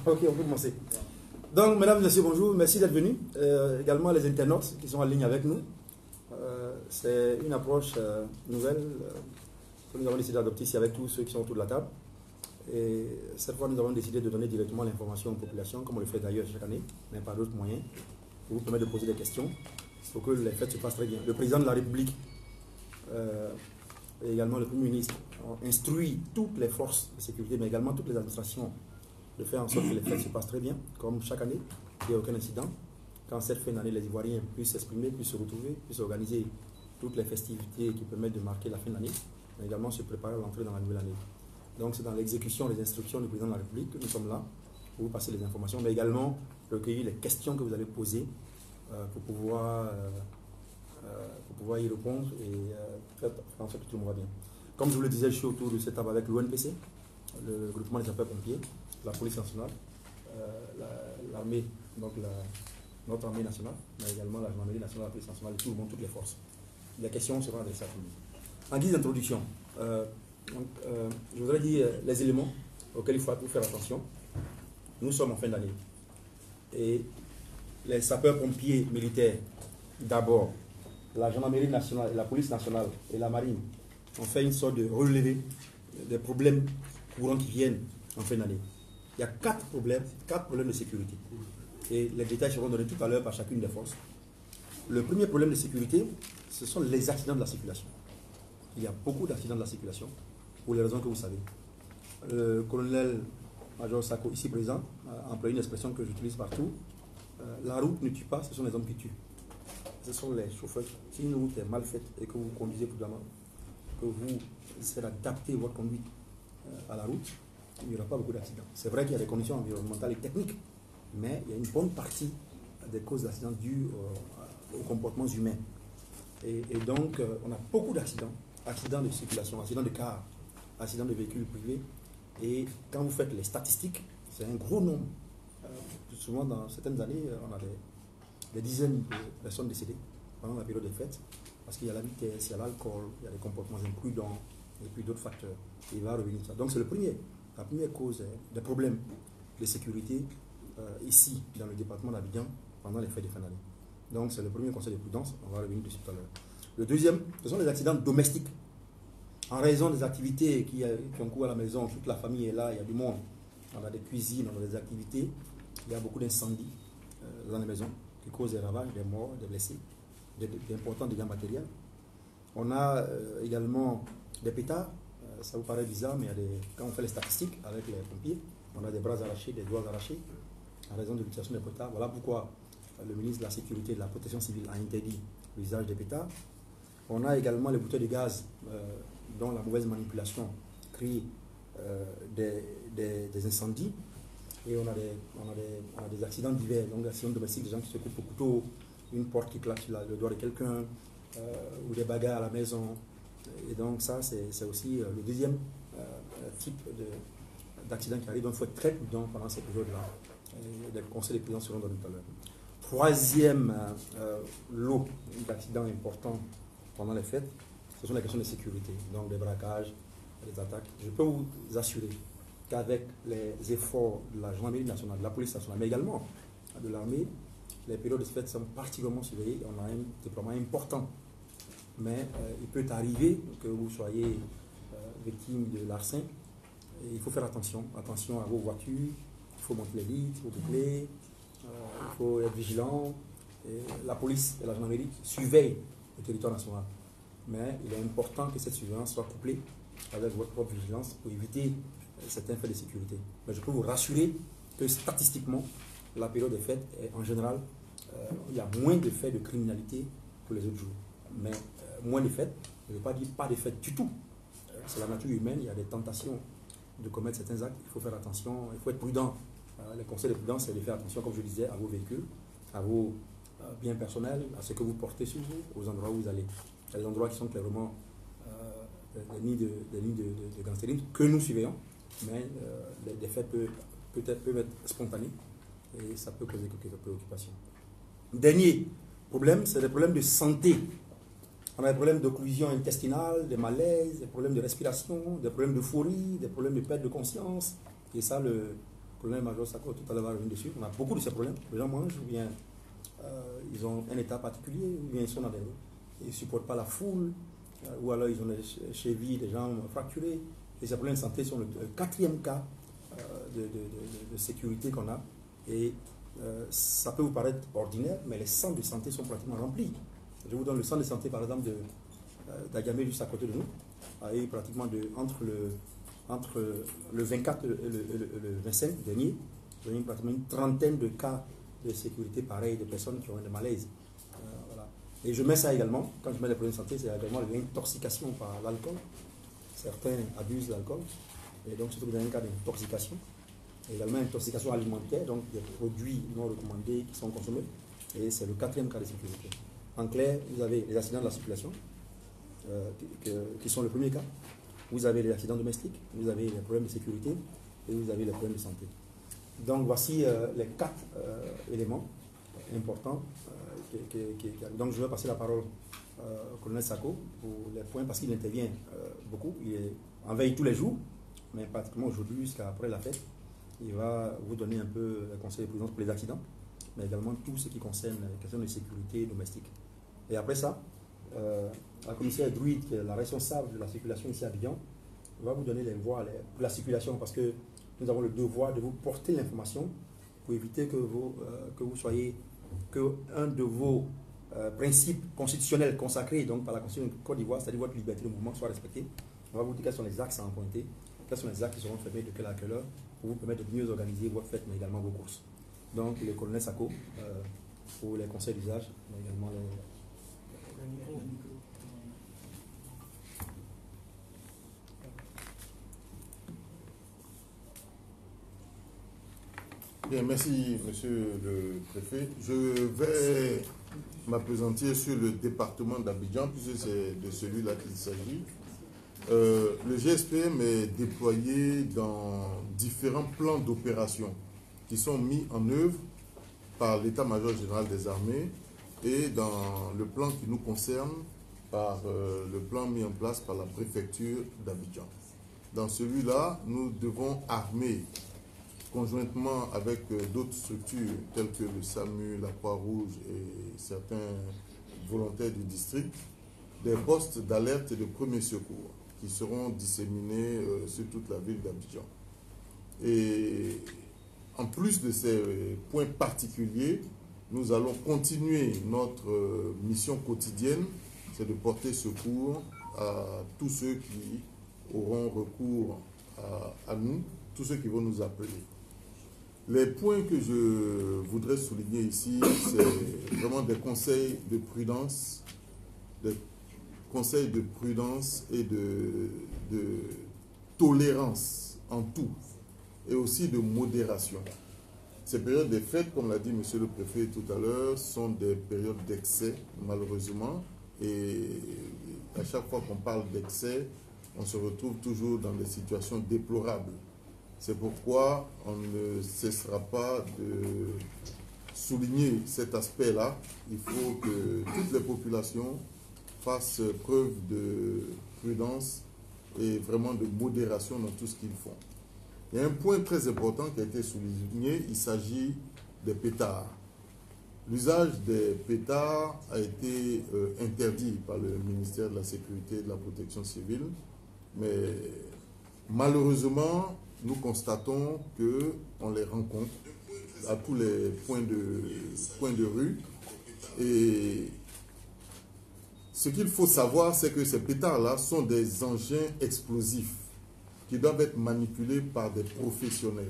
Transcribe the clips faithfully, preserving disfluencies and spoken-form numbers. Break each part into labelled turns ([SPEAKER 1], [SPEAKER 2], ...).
[SPEAKER 1] Ok, on peut commencer. Donc, mesdames, messieurs, bonjour. Merci d'être venus. Euh, également les internautes qui sont en ligne avec nous. Euh, C'est une approche euh, nouvelle euh, que nous avons décidé d'adopter ici avec tous ceux qui sont autour de la table. Et cette fois, nous avons décidé de donner directement l'information aux populations, comme on le fait d'ailleurs chaque année, mais par d'autres moyens, pour vous permettre de poser des questions, pour que les fêtes se passent très bien. Le président de la République euh, et également le Premier ministre ont instruit toutes les forces de sécurité, mais également toutes les administrations, de faire en sorte que les fêtes se passent très bien, comme chaque année, il n'y a aucun incident. Quand cette fin d'année, les Ivoiriens puissent s'exprimer, puissent se retrouver, puissent organiser toutes les festivités qui permettent de marquer la fin de l'année, mais également se préparer à l'entrée dans la nouvelle année. Donc c'est dans l'exécution des instructions du président de la République que nous sommes là pour vous passer les informations, mais également recueillir les questions que vous allez poser euh, pour, pouvoir, euh, euh, pour pouvoir y répondre et euh, faire en sorte que tout le monde va bien. Comme je vous le disais, je suis autour de cette table avec l'O N P C, le groupement des sapeurs-pompiers, la police nationale, euh, l'armée, la, donc la, notre armée nationale, mais également la gendarmerie nationale, la police nationale, et tout le monde, toutes les forces. Les questions seront adressées à tout le monde. En guise d'introduction, euh, donc, euh, je voudrais dire les éléments auxquels il faut faire attention. Nous sommes en fin d'année. Et les sapeurs-pompiers militaires, d'abord, la gendarmerie nationale, et la police nationale et la marine ont fait une sorte de relevé des problèmes courants qui viennent en fin d'année. Il y a quatre problèmes, quatre problèmes de sécurité. Et les détails seront donnés tout à l'heure par chacune des forces. Le premier problème de sécurité, ce sont les accidents de la circulation. Il y a beaucoup d'accidents de la circulation, pour les raisons que vous savez. Le colonel Major Sako, ici présent, a employé une expression que j'utilise partout. Euh, la route ne tue pas, ce sont les hommes qui tuent. Ce sont les chauffeurs. Si une route est mal faite et que vous conduisez prudemment, que vous essayez d'adapter votre conduite euh, à la route, il n'y aura pas beaucoup d'accidents. C'est vrai qu'il y a des conditions environnementales et techniques, mais il y a une bonne partie des causes d'accidents dues euh, aux comportements humains. Et, et donc, euh, on a beaucoup d'accidents. Accidents de circulation, accidents de cars, accidents de véhicules privés. Et quand vous faites les statistiques, c'est un gros nombre. Euh, souvent, dans certaines années, on a des, des dizaines de personnes décédées pendant la période des fêtes, parce qu'il y a la vitesse, il y a l'alcool, il y a les comportements imprudents, et puis d'autres facteurs. Et il va revenir ça. Donc, c'est le premier. La première cause des problèmes de sécurité euh, ici, dans le département d'Abidjan, pendant les fêtes de fin d'année. Donc, c'est le premier conseil de prudence. On va revenir dessus tout à l'heure. Le deuxième, ce sont les accidents domestiques. En raison des activités qui, qui ont cours à la maison, toute la famille est là, il y a du monde. On a des cuisines, on a des activités. Il y a beaucoup d'incendies euh, dans les maisons qui causent des ravages, des morts, des blessés, d'importants dégâts matériels. On a euh, également des pétards. Euh, ça vous paraît bizarre, mais il y a des, quand on fait les statistiques avec les pompiers, on a des bras arrachés, des doigts arrachés en raison de l'utilisation des pétards. Voilà pourquoi le ministre de la Sécurité et de la Protection civile a interdit l'usage des pétards. On a également les bouteilles de gaz euh, dont la mauvaise manipulation crée euh, des, des, des incendies. Et on a des, on a des, on a des accidents divers, donc des accidents domestiques, des gens qui se coupent au couteau, une porte qui claque sur la, le doigt de quelqu'un, euh, ou des bagarres à la maison. Et donc ça, c'est aussi euh, le deuxième euh, type d'accident qui arrive. Donc il faut être très prudent pendant cette période-là. Les conseils de prudence seront donnés tout à l'heure. Troisième euh, euh, lot d'accidents importants pendant les fêtes, ce sont les questions de sécurité, donc des braquages, des attaques. Je peux vous assurer qu'avec les efforts de la gendarmerie nationale, de la police nationale, mais également de l'armée, les périodes de fêtes sont particulièrement surveillées. On a un déploiement important. Mais euh, il peut arriver que vous soyez euh, victime de larcin. Il faut faire attention, attention à vos voitures, il faut monter les litres, vos clés, euh, il faut être vigilant. Et la police et la gendarmerie surveillent le territoire national. Mais il est important que cette surveillance soit couplée avec votre propre vigilance pour éviter certains faits de sécurité. Mais je peux vous rassurer que statistiquement, la période des fêtes, est, en général, euh, il y a moins de faits de criminalité que les autres jours. Mais euh, moins de fêtes, je ne veux pas dire pas de fêtes du tout. Euh, C'est la nature humaine, il y a des tentations de commettre certains actes, il faut faire attention, il faut être prudent. Euh, le conseil de prudence, c'est de faire attention, comme je disais, à vos véhicules, à vos euh, biens personnels, à ce que vous portez sur vous, aux endroits où vous allez. Il y a des endroits qui sont clairement euh, des nids de, des nids de, de, de gangstérisme que nous surveillons, mais euh, les, les faits peuvent, peut être, peuvent être spontanés et ça peut causer quelques préoccupations. Dernier problème, c'est des problèmes de santé. On a des problèmes d'occlusion intestinale, des malaises, des problèmes de respiration, des problèmes d'euphorie, des problèmes de perte de conscience. Et ça, le colonel-major Sako tout à l'heure va revenir dessus. On a beaucoup de ces problèmes. Les gens mangent ou bien euh, ils ont un état particulier, ou bien ils sont dans des... Ils ne supportent pas la foule, euh, ou alors ils ont des chevilles, des jambes fracturées. Et ces problèmes de santé sont le, le quatrième cas euh, de, de, de, de sécurité qu'on a. Et euh, ça peut vous paraître ordinaire, mais les centres de santé sont pratiquement remplis. Je vous donne le centre de santé, par exemple, de euh, d'Agamé, juste à côté de nous, avec pratiquement de, entre, le, entre le vingt-quatre et le, le, le, le vingt-cinq dernier, il y a pratiquement une trentaine de cas de sécurité pareil, de personnes qui ont des malaises. Euh, voilà. Et je mets ça également, quand je mets les problèmes de santé, c'est également l'intoxication par l'alcool. Certains abusent de l'alcool, et donc surtout dans un cas d'intoxication. Également intoxication alimentaire, donc des produits non recommandés qui sont consommés. Et c'est le quatrième cas de sécurité. En clair, vous avez les accidents de la circulation, euh, qui, qui sont le premier cas. Vous avez les accidents domestiques, vous avez les problèmes de sécurité et vous avez les problèmes de santé. Donc voici euh, les quatre euh, éléments importants. Euh, qui, qui, qui, donc je vais passer la parole euh, au colonel Sako pour les points parce qu'il intervient euh, beaucoup. Il est en veille tous les jours, mais pratiquement aujourd'hui jusqu'à après la fête. Il va vous donner un peu le conseil de prudence pour les accidents, mais également tout ce qui concerne les questions de sécurité domestique. Et après ça, euh, la commissaire Druide, qui est la responsable de la circulation ici à Abidjan, va vous donner les voies les, pour la circulation, parce que nous avons le devoir de vous porter l'information pour éviter que vous, euh, que vous soyez, que un de vos euh, principes constitutionnels consacrés donc, par la Constitution de Côte d'Ivoire, c'est-à-dire votre liberté de mouvement, soit respectée. On va vous dire quels sont les axes à emprunter, quels sont les axes qui seront fermés de quelle à quelle heure, pour vous permettre de mieux organiser votre fête, mais également vos courses. Donc, le colonel Sako, euh, pour les conseils d'usage, mais également les...
[SPEAKER 2] Bien, merci, monsieur le préfet. Je vais m'appesantir sur le département d'Abidjan, puisque c'est de celui-là qu'il s'agit. Euh, le G S P M est déployé dans différents plans d'opération qui sont mis en œuvre par l'état-major général des armées et dans le plan qui nous concerne par euh, le plan mis en place par la préfecture d'Abidjan. Dans celui-là, nous devons armer conjointement avec euh, d'autres structures telles que le SAMU, la Croix-Rouge et certains volontaires du district, des postes d'alerte et de premier secours qui seront disséminés euh, sur toute la ville d'Abidjan. Et en plus de ces points particuliers, nous allons continuer notre euh, mission quotidienne, c'est de porter secours à tous ceux qui auront recours à, à nous, tous ceux qui vont nous appeler. Les points que je voudrais souligner ici, c'est vraiment des conseils de prudence, des conseils de prudence et de, de tolérance en tout, et aussi de modération. Ces périodes des fêtes, comme l'a dit monsieur le préfet tout à l'heure, sont des périodes d'excès, malheureusement, et à chaque fois qu'on parle d'excès, on se retrouve toujours dans des situations déplorables. C'est pourquoi on ne cessera pas de souligner cet aspect-là. Il faut que toutes les populations fassent preuve de prudence et vraiment de modération dans tout ce qu'ils font. Il y a un point très important qui a été souligné, il s'agit des pétards. L'usage des pétards a été euh, interdit par le ministère de la Sécurité et de la Protection civile, mais malheureusement, nous constatons qu'on les rencontre à tous les points de, points de rue. Et ce qu'il faut savoir, c'est que ces pétards-là sont des engins explosifs qui doivent être manipulés par des professionnels.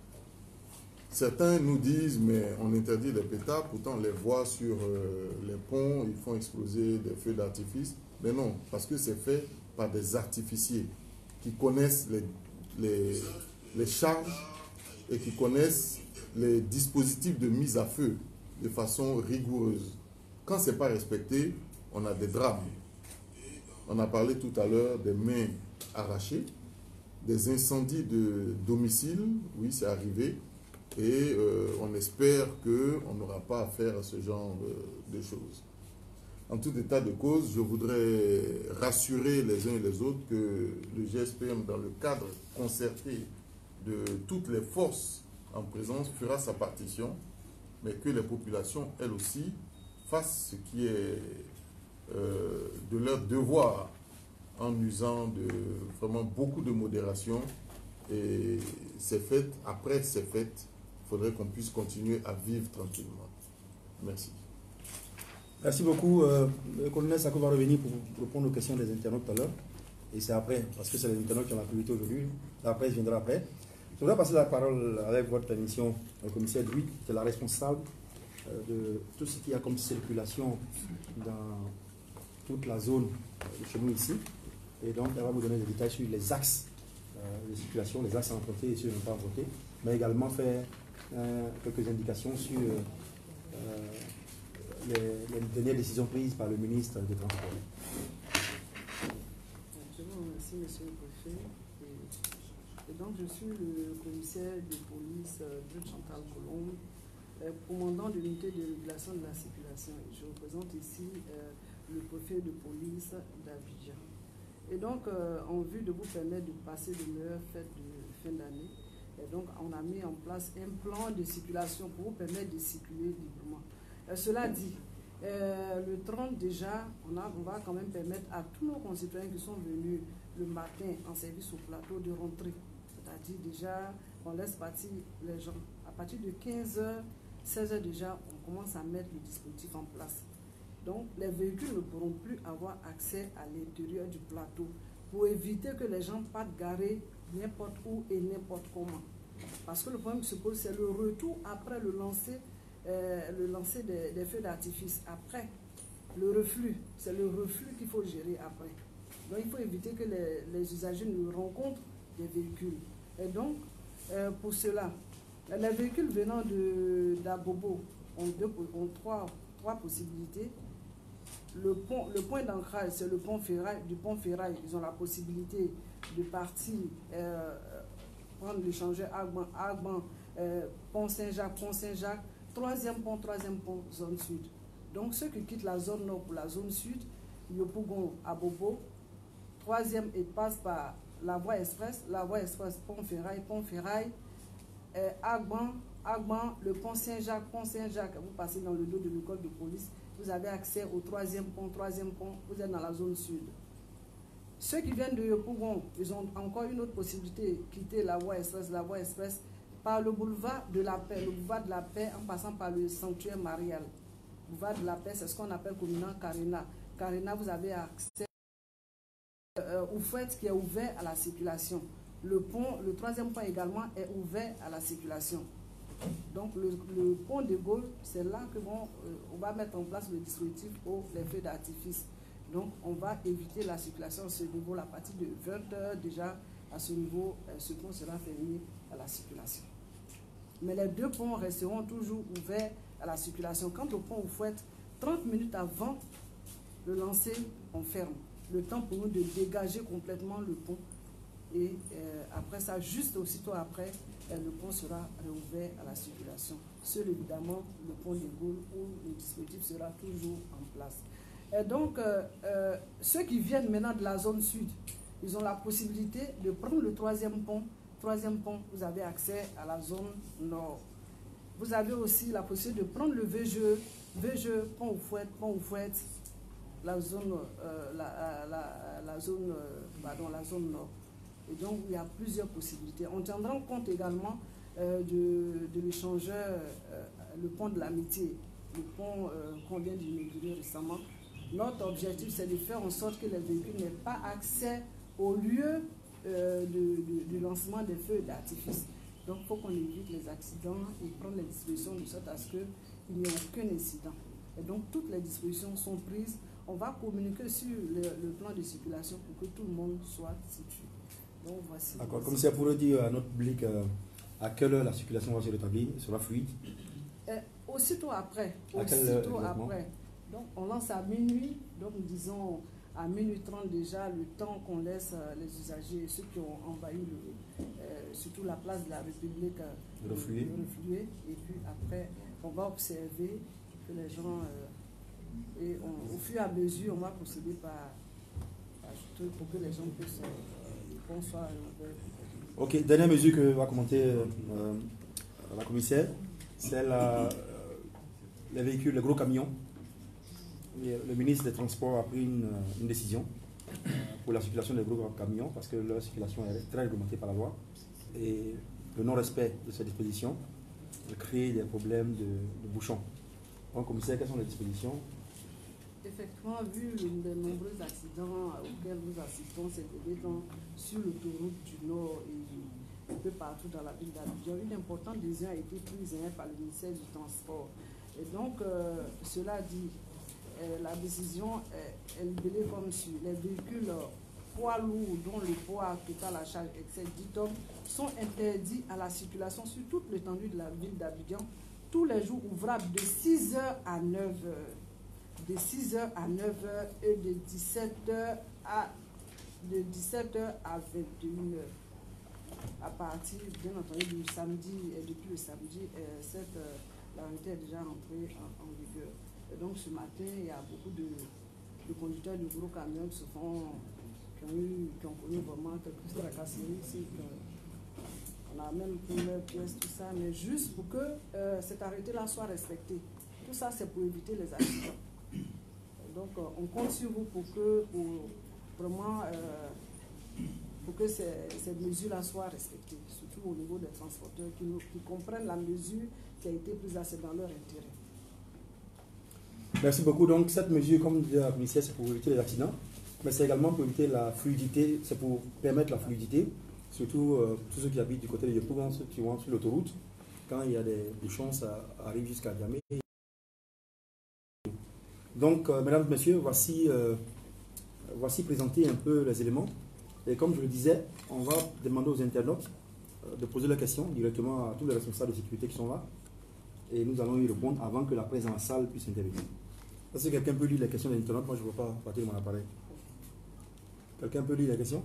[SPEAKER 2] Certains nous disent, mais on interdit les pétards, pourtant on les voit sur euh, les ponts, ils font exploser des feux d'artifice. Mais non, parce que c'est fait par des artificiers qui connaissent les, les, les charges et qui connaissent les dispositifs de mise à feu de façon rigoureuse. Quand ce n'est pas respecté, on a des drames. On a parlé tout à l'heure des mains arrachées, des incendies de domicile, oui, c'est arrivé, et euh, on espère qu'on n'aura pas affaire à ce genre de, de choses. En tout état de cause, je voudrais rassurer les uns et les autres que le G S P M, dans le cadre concerté de toutes les forces en présence, fera sa partition, mais que les populations, elles aussi, fassent ce qui est euh, de leur devoir en usant de vraiment beaucoup de modération. Et ces fêtes, après ces fêtes, il faudrait qu'on puisse continuer à vivre tranquillement. Merci.
[SPEAKER 1] Merci beaucoup. Euh, le colonel Sako va revenir pour, pour répondre aux questions des internautes tout à l'heure. Et c'est après, parce que c'est les internautes qui ont la priorité aujourd'hui. La presse viendra après. Je voudrais passer la parole avec votre permission au commissaire Druy, qui est la responsable euh, de tout ce qu'il y a comme circulation dans toute la zone de chez nous ici. Et donc, elle va vous donner des détails sur les axes euh, de circulation, les axes à emprunter et ceux à ne pas emprunter, mais également faire euh, quelques indications sur euh, les, les dernières décisions prises par le ministre des Transports.
[SPEAKER 3] Je vous remercie, monsieur le préfet. Et, et donc, je suis le commissaire de police euh, de Chantal Colombe, euh, commandant de l'unité de régulation de la circulation. Et je représente ici euh, le préfet de police d'Abidjan. Et donc, euh, en vue de vous permettre de passer de meilleures fêtes de fin d'année, et donc on a mis en place un plan de circulation pour vous permettre de circuler librement. Euh, cela dit, euh, le trente déjà, on, a, on va quand même permettre à tous nos concitoyens qui sont venus le matin en service au plateau de rentrer. C'est-à-dire déjà, on laisse partir les gens. À partir de quinze heures, seize heures déjà, on commence à mettre le dispositif en place. Donc, les véhicules ne pourront plus avoir accès à l'intérieur du plateau pour éviter que les gens partent garer n'importe où et n'importe comment. Parce que le problème qui se pose, c'est le retour après le lancer, euh, le lancer des, des feux d'artifice. Après, le reflux, c'est le reflux qu'il faut gérer après. Donc, il faut éviter que les, les usagers ne rencontrent des véhicules. Et donc, euh, pour cela, les véhicules venant d'Abobo ont, deux, ont trois, trois possibilités. Le, pont, le point d'ancrage, c'est le pont ferraille. Du pont ferraille, ils ont la possibilité de partir, euh, prendre l'échangeur Agban, Agban euh, pont Saint-Jacques, pont Saint-Jacques, troisième pont, troisième pont, zone sud. Donc ceux qui quittent la zone nord pour la zone sud, Yopougon à Bobo, troisième, ils passent par la voie express, la voie express, pont ferraille, pont ferraille, euh, Agban, Agban, le pont Saint-Jacques, pont Saint-Jacques, vous passez dans le dos de l'école de police. Vous avez accès au troisième pont, troisième pont, vous êtes dans la zone sud. Ceux qui viennent de Yopougon, ils ont encore une autre possibilité, quitter la voie express, la voie express, par le boulevard de la Paix, le boulevard de la Paix en passant par le sanctuaire marial. Le boulevard de la Paix, c'est ce qu'on appelle communément Carina. Carina, vous avez accès euh, au fait qui est ouvert à la circulation. Le pont, le troisième pont également est ouvert à la circulation. Donc le, le pont de Gaulle, c'est là que bon, euh, on va mettre en place le dispositif pour les feux d'artifice. Donc on va éviter la circulation à ce niveau à partir de vingt heures déjà. À ce niveau, euh, ce pont sera fermé à la circulation. Mais les deux ponts resteront toujours ouverts à la circulation. Quant au pont Oufouette, trente minutes avant le lancer, on ferme. Le temps pour nous de dégager complètement le pont. Et euh, après ça, juste aussitôt après, le pont sera réouvert à la circulation. Seul évidemment le pont de Gaulle où le dispositif sera toujours en place. Et donc, euh, euh, ceux qui viennent maintenant de la zone sud, ils ont la possibilité de prendre le troisième pont. Troisième pont, vous avez accès à la zone nord. Vous avez aussi la possibilité de prendre le V G E, V G E, pont Oufouette, pont Oufouette, la zone, euh, la, la, la, zone, euh, pardon, la zone nord. Et donc, il y a plusieurs possibilités. On tiendra compte également euh, de, de l'échangeur, euh, le pont de l'amitié, le pont euh, qu'on vient d'inaugurer récemment. Notre objectif, c'est de faire en sorte que les véhicules n'aient pas accès au lieu euh, de, de, du lancement des feux d'artifice. Donc, il faut qu'on évite les accidents et prendre les dispositions de sorte à ce qu'il n'y ait aucun incident. Et donc, toutes les dispositions sont prises. On va communiquer sur le, le plan de circulation pour que tout le monde soit situé.
[SPEAKER 1] D'accord, comme c'est pour dire à notre public euh, à quelle heure la circulation va se rétablir, sera fluide.
[SPEAKER 3] Euh, aussitôt après.
[SPEAKER 1] À
[SPEAKER 3] aussitôt après. Donc on lance à minuit, donc disons à minuit trente déjà, le temps qu'on laisse euh, les usagers, ceux qui ont envahi le, euh, surtout la place de la République, euh,
[SPEAKER 1] refluer.
[SPEAKER 3] refluer. Et puis après, on va observer que les gens, euh, et on, au fur et à mesure, on va procéder par, par pour que les gens puissent... Euh, Bonsoir.
[SPEAKER 1] Ok, dernière mesure que va commenter euh, la commissaire, c'est la, les véhicules, les gros camions. Et le ministre des Transports a pris une, une décision pour la circulation des gros camions parce que leur circulation est très réglementée par la loi. Et le non-respect de ces dispositions crée des problèmes de, de bouchons. Donc, commissaire, quelles sont les dispositions?
[SPEAKER 3] Effectivement, vu les nombreux accidents auxquels nous assistons ces derniers temps sur l'autoroute du Nord et un peu partout dans la ville d'Abidjan, une importante décision a été prise hein, par le ministère du Transport. Et donc, euh, cela dit, euh, la décision est, est libellée comme suit. Les véhicules poids lourds dont le poids total à charge excède dix tonnes sont interdits à la circulation sur toute l'étendue de la ville d'Abidjan tous les jours ouvrables de six heures à neuf heures. De six heures à neuf heures et de dix-sept heures à, de dix-sept heures à vingt et une heures. À partir, bien entendu, du samedi, et depuis le samedi, euh, cette euh, l'arrêté est déjà entrée en, en vigueur. Et donc ce matin, il y a beaucoup de, de conducteurs de gros camions qui, se font, qui, ont, eu, qui ont connu vraiment quelques tracasseries ici. On a même pris leurs pièces, tout ça, mais juste pour que euh, cet arrêté-là soit respecté. Tout ça, c'est pour éviter les accidents. Donc, euh, on compte sur vous pour que, pour vraiment, euh, pour que ces, ces mesures-là soient respectées, surtout au niveau des transporteurs qui, nous, qui comprennent la mesure qui a été prise, c'est dans leur intérêt.
[SPEAKER 1] Merci beaucoup. Donc, cette mesure, comme disait la commissaire, c'est pour éviter les accidents, mais c'est également pour éviter la fluidité, c'est pour permettre la fluidité, surtout euh, tous ceux qui habitent du côté de Yopougon, ceux qui vont sur l'autoroute, quand il y a des, des chances, ça arrive jusqu'à Djamé. Donc, euh, mesdames et messieurs, voici, euh, voici présenter un peu les éléments. Et comme je le disais, on va demander aux internautes euh, de poser leurs questions directement à tous les responsables de sécurité qui sont là. Et nous allons y répondre avant que la presse en salle puisse intervenir. Est-ce que quelqu'un peut lire les questions des internautes? Moi, je ne vois pas partir de mon appareil. Quelqu'un peut lire les questions?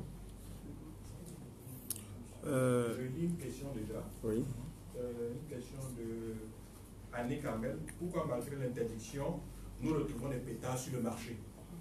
[SPEAKER 4] euh, Je lis une question déjà.
[SPEAKER 1] Oui.
[SPEAKER 4] Euh, une question de Annie Carmel. Pourquoi, malgré l'interdiction, nous retrouvons des pétards sur le marché?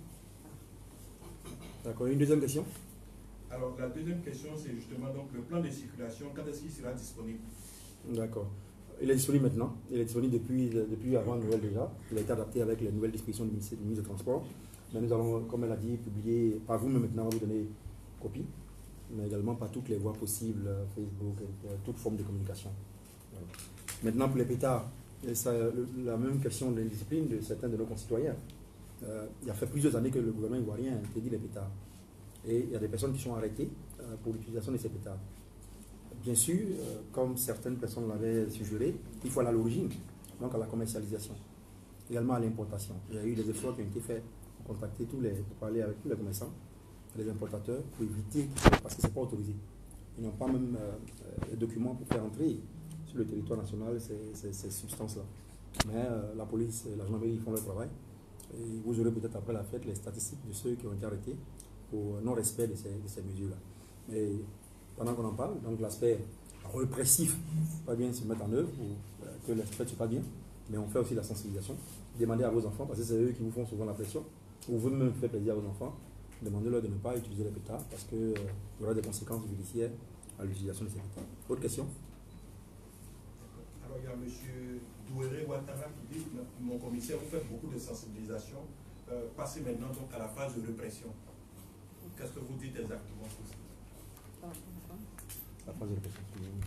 [SPEAKER 1] D'accord. Une deuxième question?
[SPEAKER 4] Alors, la deuxième question, c'est justement donc le plan de circulation. Quand est-ce qu'il sera disponible?
[SPEAKER 1] D'accord. Il est disponible maintenant. Il est disponible depuis, depuis avant Noël déjà. Il a été adapté avec les nouvelles dispositions du ministère, du ministre des Transports. Mais nous allons, comme elle a dit, publier par vous-même maintenant, on va vous donner copie, mais également par toutes les voies possibles, Facebook, toute forme de communication. Voilà. Maintenant, pour les pétards, et ça, la même question de l'indiscipline de certains de nos concitoyens. Euh, il y a fait plusieurs années que le gouvernement ivoirien interdit les pétards. Et il y a des personnes qui sont arrêtées euh, pour l'utilisation de ces pétards. Bien sûr, euh, comme certaines personnes l'avaient suggéré, il faut aller à l'origine, donc à la commercialisation, également à l'importation. Il y a eu des efforts qui ont été faits pour contacter tous les, pour parler avec tous les commerçants, les importateurs, pour éviter, parce que ce n'est pas autorisé. Ils n'ont pas même euh, les documents pour faire entrer sur le territoire national ces, ces, ces substances-là. Mais euh, la police et la gendarmerie font leur travail. Et vous aurez peut-être après la fête les statistiques de ceux qui ont été arrêtés pour non-respect de ces, de ces mesures-là. Mais pendant qu'on en parle, donc l'aspect répressif pas bien se mettre en œuvre pour euh, que l'aspect ne soit pas bien, mais on fait aussi la sensibilisation. Demandez à vos enfants, parce que c'est eux qui vous font souvent la pression, ou vous-même faites plaisir à vos enfants, demandez-leur de ne pas utiliser les pétards parce qu'il euh, y aura des conséquences judiciaires à l'utilisation de ces pétards. Autre question?
[SPEAKER 4] Alors, il y a M. Douéré Ouattara qui dit, mon commissaire, vous faites beaucoup de sensibilisation. Euh, passez maintenant donc à la phase de répression. Qu'est-ce que vous dites exactement sur ça?
[SPEAKER 1] La phase de répression.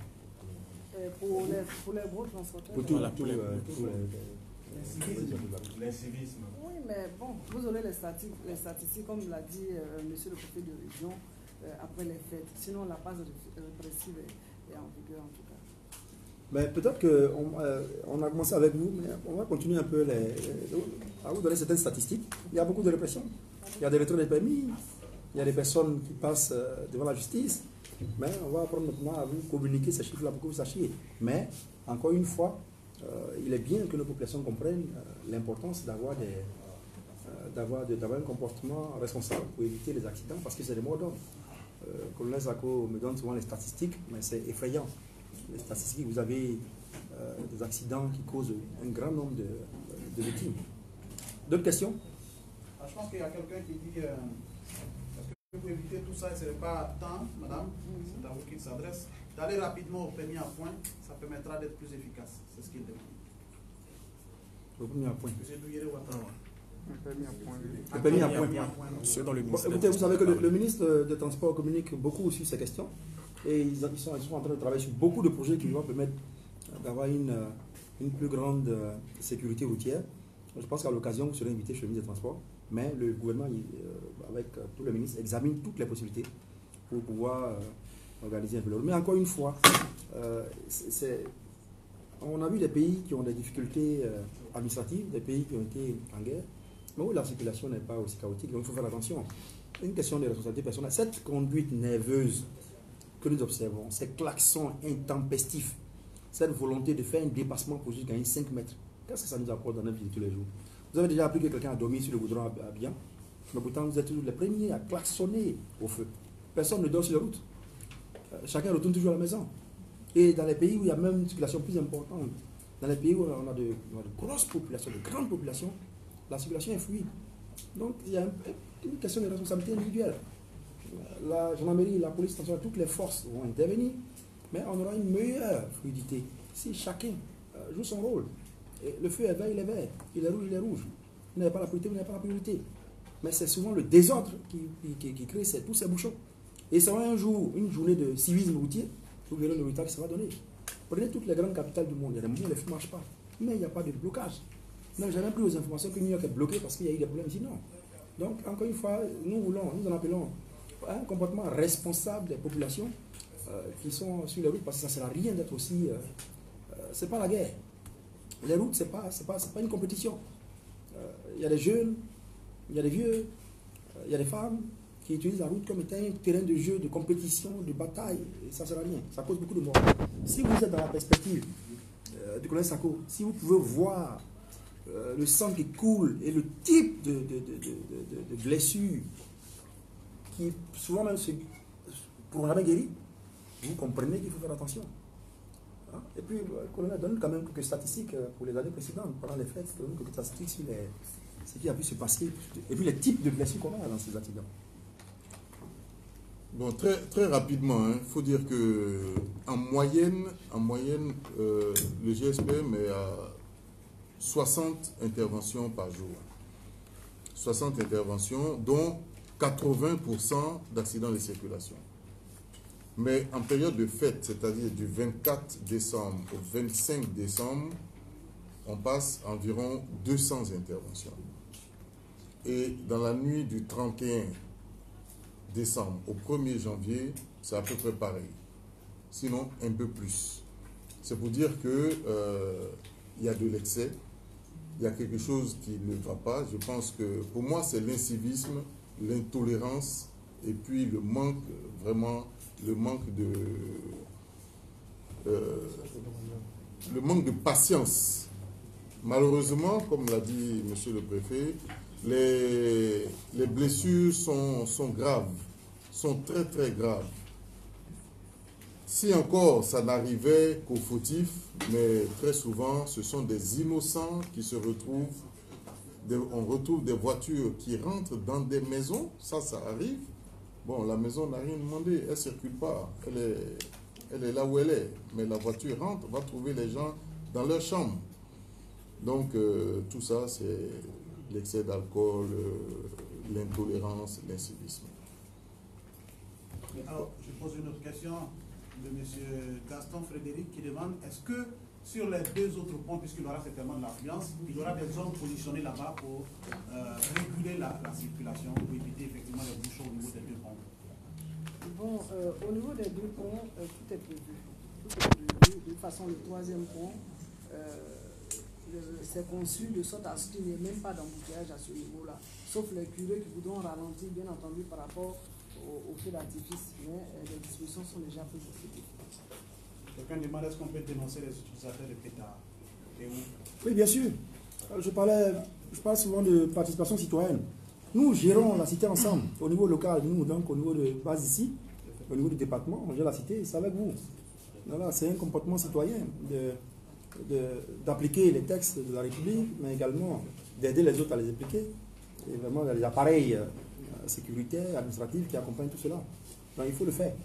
[SPEAKER 3] Et pour, les, pour les gros transporteurs.
[SPEAKER 1] Pour tout,
[SPEAKER 3] voilà.
[SPEAKER 1] tout, euh, tout
[SPEAKER 4] L'incivisme. L'incivisme.
[SPEAKER 3] Oui, mais bon, vous aurez les statistiques, les statistiques comme l'a dit euh, monsieur le préfet de région, euh, après les fêtes. Sinon, la phase répressive est, est en vigueur en tout cas.
[SPEAKER 1] Mais peut-être qu'on euh, on a commencé avec vous, mais on va continuer un peu les, les, à vous donner certaines statistiques. Il y a beaucoup de répression. Il y a des retraits de permis, il y a des personnes qui passent euh, devant la justice. Mais on va apprendre maintenant à vous communiquer ces chiffres-là pour que vous sachiez. Mais, encore une fois, euh, il est bien que nos populations comprennent euh, l'importance d'avoir des, euh, d'avoir, de, d'avoir un comportement responsable pour éviter les accidents, parce que c'est des mots d'ordre. Euh, le colonel Zako me donne souvent les statistiques, mais c'est effrayant. Les statistiques, vous avez euh, des accidents qui causent un grand nombre de, de victimes. D'autres questions?
[SPEAKER 5] Ah, je pense qu'il y a quelqu'un qui dit euh, est-ce que pour éviter tout ça, ce n'est pas tant, madame, c'est à vous qu'il s'adresse. d'aller rapidement au premier point, ça permettra d'être plus efficace. C'est ce qu'il demande.
[SPEAKER 1] Au premier point.
[SPEAKER 5] Monsieur Douillet Ouattara.
[SPEAKER 3] Le permis à point.
[SPEAKER 1] Le permis à point.
[SPEAKER 6] C'est dans le
[SPEAKER 1] Bon,
[SPEAKER 6] ministère.
[SPEAKER 1] écoutez, vous savez que le, le ministre des Transports communique beaucoup sur ces questions et ils, ils, sont, ils sont en train de travailler sur beaucoup de projets qui vont permettre d'avoir une, une plus grande euh, sécurité routière. Je pense qu'à l'occasion, vous serez invité chez le ministre des Transports, mais le gouvernement, il, euh, avec euh, tous les ministres, examine toutes les possibilités pour pouvoir euh, organiser un peu. Mais encore une fois, euh, c'est, on a vu des pays qui ont des difficultés euh, administratives, des pays qui ont été en guerre, mais où la circulation n'est pas aussi chaotique. Donc il faut faire attention. C'est une question de responsabilité personnelle. Cette conduite nerveuse que nous observons, ces klaxons intempestifs, cette volonté de faire un dépassement pour juste gagner cinq mètres, qu'est-ce que ça nous apporte dans notre vie de tous les jours? Vous avez déjà appris que quelqu'un a dormi sur le goudron à bien, mais pourtant vous êtes toujours les premiers à klaxonner au feu. Personne ne dort sur la route. Chacun retourne toujours à la maison. Et dans les pays où il y a même une circulation plus importante, dans les pays où on a de, on a de grosses populations, de grandes populations, la circulation est fluide. Donc il y a une question de responsabilité individuelle. La gendarmerie, la police, toutes les forces vont intervenir, mais on aura une meilleure fluidité si chacun joue son rôle. Et le feu est vert, il est vert. Il est rouge, il est rouge. Vous n'avez pas la priorité, vous n'avez pas la priorité. Mais c'est souvent le désordre qui, qui, qui crée ces, tous ces bouchons. Et ça va un jour, une journée de civisme routier, vous verrez le résultat que ça va donner. Prenez toutes les grandes capitales du monde, il y a des moments où les feux ne marchent pas. Mais il n'y a pas de blocage. Non, j'ai même pris aux informations que New York est bloqué parce qu'il y a eu des problèmes ici. Non. Donc, encore une fois, nous voulons, nous en appelons un comportement responsable des populations euh, qui sont sur les routes parce que ça ne sert à rien d'être aussi. Euh, euh, c'est pas la guerre. Les routes, ce n'est pas, c'est pas, c'est pas une compétition. Il euh, y a des jeunes, il y a des vieux, il euh, y a des femmes qui utilisent la route comme étant un terrain de jeu, de compétition, de bataille. Et ça ne sert à rien. Ça cause beaucoup de morts. Si vous êtes dans la perspective euh, du colonel Sako, si vous pouvez voir euh, le sang qui coule et le type de, de, de, de, de, de blessures qui souvent même se, pour jamais guérir, vous comprenez qu'il faut faire attention. Hein? Et puis, le colonel donne quand même quelques statistiques pour les années précédentes, pendant les fêtes, quelques statistiques sur les, ce qui a pu se passer, et puis les types de blessures qu'on a dans ces accidents.
[SPEAKER 2] Bon, très, très rapidement, il hein, faut dire que en moyenne, en moyenne euh, le G S P M est à soixante interventions par jour. soixante interventions, dont quatre-vingts pour cent d'accidents de circulation. Mais en période de fête, c'est-à-dire du vingt-quatre décembre au vingt-cinq décembre, on passe environ deux cents interventions. Et dans la nuit du trente et un décembre au premier janvier, c'est à peu près pareil. Sinon, un peu plus. C'est pour dire que euh, il y a de l'excès, il y a quelque chose qui ne va pas. Je pense que pour moi, c'est l'incivisme, l'intolérance et puis le manque, vraiment, le manque de, euh, le manque de patience. Malheureusement, comme l'a dit monsieur le préfet, les, les blessures sont, sont graves, sont très très graves. Si encore ça n'arrivait qu'aux fautifs, mais très souvent ce sont des innocents qui se retrouvent, des, on retrouve des voitures qui rentrent dans des maisons, ça ça arrive. Bon, la maison n'a rien demandé, elle ne circule pas, elle est, elle est là où elle est, mais la voiture rentre, va trouver les gens dans leur chambre. Donc euh, tout ça c'est l'excès d'alcool, euh, l'intolérance, l'incivisme.
[SPEAKER 5] Alors, je pose une autre question de M. Gaston Frédéric qui demande, est-ce que sur les deux autres ponts, puisqu'il aura certainement de l'affluence, il y aura des zones positionnées là-bas pour euh, réguler la, la circulation, pour éviter effectivement les bouchons au niveau des deux ponts?
[SPEAKER 3] Bon, euh, au niveau des deux ponts, euh, tout est prévu. Tout est prévu. De toute façon, le troisième pont, euh, c'est conçu de sorte à ce qu'il n'y ait même pas d'embouteillage à ce niveau-là, sauf les curés qui voudront ralentir, bien entendu, par rapport au, au feu d'artifice, mais euh, les dispositions sont déjà prises.
[SPEAKER 5] Quelqu'un demande est-ce qu'on peut dénoncer les utilisateurs de pétards?
[SPEAKER 1] Oui, bien sûr. Je parlais, je parle souvent de participation citoyenne. Nous gérons la cité ensemble, au niveau local, nous, donc au niveau de base ici, au niveau du département, on gère la cité, c'est avec vous. Voilà, c'est un comportement citoyen de d'appliquer les textes de la République, mais également d'aider les autres à les appliquer. Et vraiment les appareils euh, sécuritaires, administratifs qui accompagnent tout cela. Donc il faut le faire.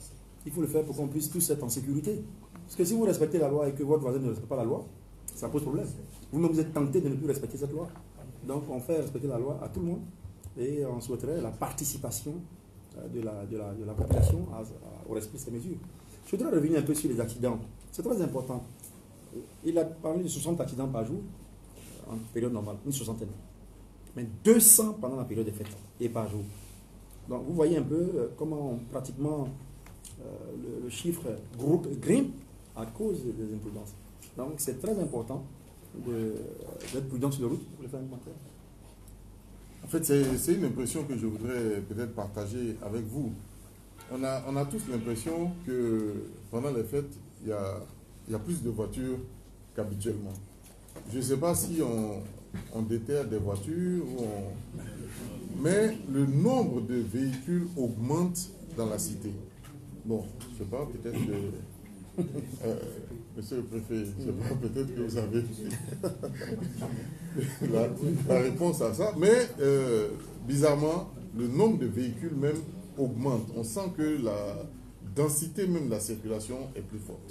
[SPEAKER 1] Il faut le faire pour qu'on puisse tous être en sécurité. Parce que si vous respectez la loi et que votre voisin ne respecte pas la loi, ça pose problème. Vous-même, vous êtes tenté de ne plus respecter cette loi. Donc, on fait respecter la loi à tout le monde et on souhaiterait la participation de la, de la, de la population à, à, au respect de ces mesures. Je voudrais revenir un peu sur les accidents. C'est très important. Il a parlé de soixante accidents par jour en période normale, une soixantaine. Mais deux cents pendant la période des fêtes et par jour. Donc, vous voyez un peu comment pratiquement euh, le, le chiffre groupe grimpe à cause des imprudences. Donc, c'est très important d'être prudent sur la route. Vous voulez faire un commentaire?
[SPEAKER 2] En fait, c'est une impression que je voudrais peut-être partager avec vous. On a, on a tous l'impression que pendant les fêtes, il y a, il y a plus de voitures qu'habituellement. Je ne sais pas si on, on déterre des voitures, ou on... mais le nombre de véhicules augmente dans la cité. Bon, je ne sais pas, peut-être que... Euh, monsieur le préfet, je sais pas, peut-être que vous avez la, la réponse à ça, mais euh, bizarrement, le nombre de véhicules même augmente. On sent que la densité même de la circulation est plus forte.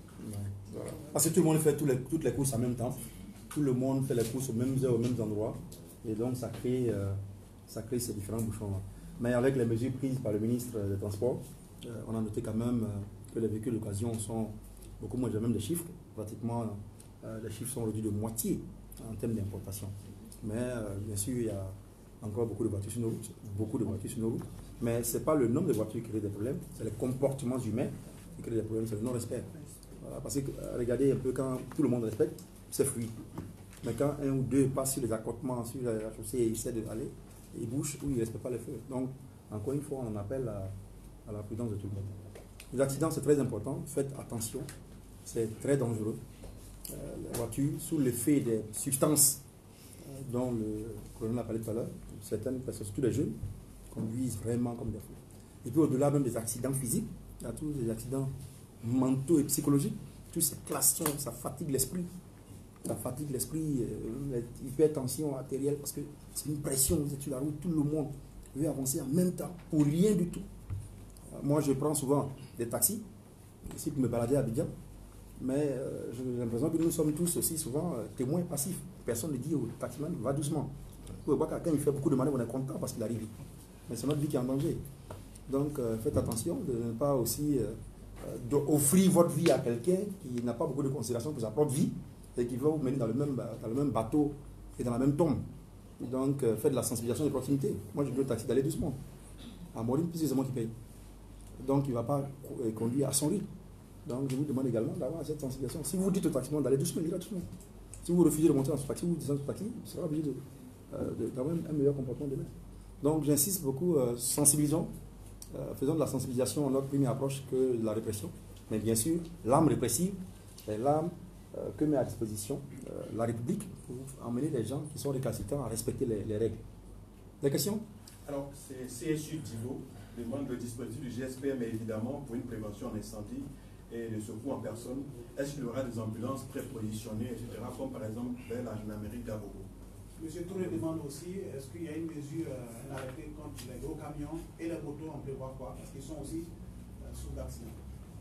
[SPEAKER 1] Voilà. Parce que tout le monde fait tous les, toutes les courses en même temps. Tout le monde fait les courses aux mêmes heures, aux mêmes endroits. Et donc, ça crée, euh, ça crée ces différents bouchons-là. Mais avec les mesures prises par le ministre des Transports, euh, on a noté quand même euh, que les véhicules d'occasion sont beaucoup moins, j'ai même des chiffres. Pratiquement, euh, les chiffres sont réduits de moitié en termes d'importation. Mais euh, bien sûr, il y a encore beaucoup de voitures sur nos routes. Beaucoup de voitures sur nos routes. Mais ce n'est pas le nombre de voitures qui crée des problèmes, c'est les comportements humains qui créent des problèmes, c'est le non-respect. Voilà, parce que euh, regardez un peu, quand tout le monde respecte, c'est fluide. Mais quand un ou deux passent sur les accotements, sur la chaussée et essaient d'aller, ils bouchent ou ils ne respectent pas les feux. Donc, encore une fois, on appelle à, à la prudence de tout le monde. Les accidents, c'est très important. Faites attention. C'est très dangereux. Euh, la voiture, sous l'effet des substances euh, dont le colonel a parlé tout à l'heure, certaines personnes, surtout les jeunes, conduisent vraiment comme des fous. Et puis au-delà même des accidents physiques, il y a tous les accidents mentaux et psychologiques. Toutes ces classes, ça fatigue l'esprit. Ça fatigue l'esprit, euh, l'hypertension artérielle, parce que c'est une pression, vous êtes sur la route, tout le monde veut avancer en même temps, pour rien du tout. Euh, moi, je prends souvent des taxis, ici pour me balader à Abidjan, mais euh, j'ai l'impression que nous sommes tous aussi souvent euh, témoins passifs. Personne ne dit au taximan, va doucement. Vous voyez, quand il fait beaucoup de manœuvres, on est content parce qu'il arrive vite. Mais c'est notre vie qui est en danger. Donc, euh, faites attention de ne pas aussi euh, d'offrir votre vie à quelqu'un qui n'a pas beaucoup de considération pour sa propre vie et qui va vous mener dans le même, dans le même bateau et dans la même tombe. Donc, euh, faites de la sensibilisation de proximité. Moi, je dis au taxi d'aller doucement. À Maureen, puis c'est moi qui paye. Donc, il ne va pas conduire à son rythme. Donc, je vous demande également d'avoir cette sensibilisation. Si vous dites au taximan d'aller doucement, il ira doucement. Si vous refusez de monter dans ce taxi, vous dites dans ce taxi, il sera obligé d'avoir un meilleur comportement de maître. Donc, j'insiste beaucoup, euh, sensibilisons. Euh, faisons de la sensibilisation notre première approche que de la répression. Mais bien sûr, l'arme répressive est l'arme euh, que met à disposition euh, la République pour emmener les gens qui sont récalcitrants à respecter les, les règles. Des questions?
[SPEAKER 4] Alors, c'est C S U Divo demande le dispositif du G S P M, évidemment, pour une prévention en incendie et de secours en personne. Est-ce qu'il y aura des ambulances prépositionnées, et cetera, comme par exemple vers la gendarmerie d'Abobo?
[SPEAKER 5] Monsieur Touré demande aussi, est-ce qu'il y a une mesure, un arrêté contre les gros camions et les motos, on prévoit quoi? Parce qu'ils sont aussi euh, sous d'accident.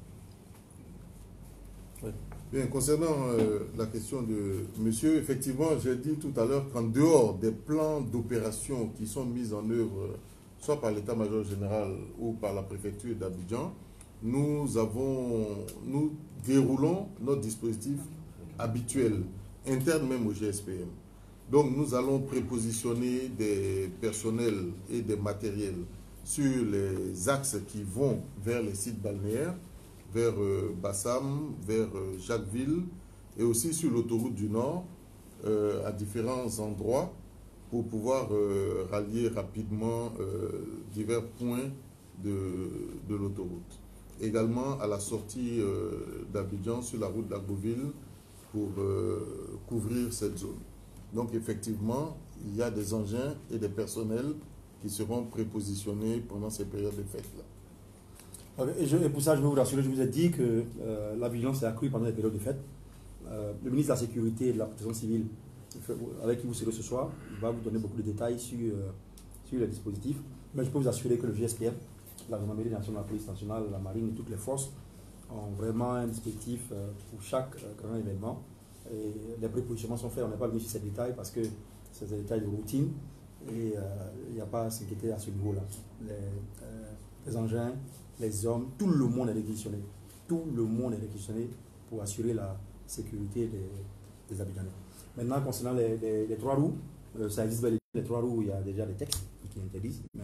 [SPEAKER 2] Oui. Bien, concernant euh, la question de monsieur, effectivement, j'ai dit tout à l'heure qu'en dehors des plans d'opération qui sont mis en œuvre, soit par l'état-major général ou par la préfecture d'Abidjan, nous avons, nous déroulons notre dispositif habituel, interne même au G S P M. Donc nous allons prépositionner des personnels et des matériels sur les axes qui vont vers les sites balnéaires, vers euh, Bassam, vers euh, Jacquesville et aussi sur l'autoroute du Nord euh, à différents endroits pour pouvoir euh, rallier rapidement euh, divers points de, de l'autoroute. Également à la sortie euh, d'Abidjan sur la route d'Agboville pour euh, couvrir cette zone. Donc effectivement, il y a des engins et des personnels qui seront prépositionnés pendant ces périodes de fêtes-là.
[SPEAKER 1] Et, je, et pour ça, je veux vous rassurer, je vous ai dit que euh, la vigilance est accrue pendant les périodes de fêtes. Euh, le ministre de la Sécurité et de la Protection civile, avec qui vous serez ce soir, va vous donner beaucoup de détails sur, euh, sur les dispositifs. Mais je peux vous assurer que le G S P M la gendarmerie nationale, la police nationale, la marine, toutes les forces ont vraiment un dispositif euh, pour chaque euh, grand événement. Et les prépositionnements sont faits, on n'est pas venu sur ces détails parce que c'est des détails de routine et euh, il n'y a pas à s'inquiéter à ce niveau-là. Les, euh, les engins, les hommes, tout le monde est réquisitionné. Tout le monde est réquisitionné pour assurer la sécurité des, des Abidjanais. Maintenant, concernant les, les, les trois roues, euh, ça existe bel et bien. Les trois roues, il y a déjà des textes qui interdisent. Mais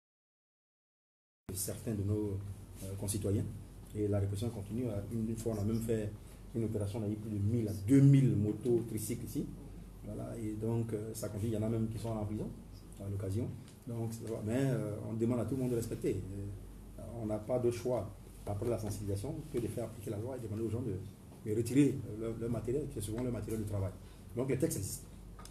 [SPEAKER 1] certains de nos euh, concitoyens. Et la répression continue. Une, une fois, on a même fait une opération, on a eu plus de mille à deux mille motos tricycles ici. Voilà, et donc, euh, ça continue. Il y en a même qui sont en prison à l'occasion. Donc, mais euh, on demande à tout le monde de respecter. Et, euh, on n'a pas de choix, après la sensibilisation, que de faire appliquer la loi et demander aux gens de, de retirer leur, leur matériel, qui est souvent leur matériel de travail. Donc, les textes existent.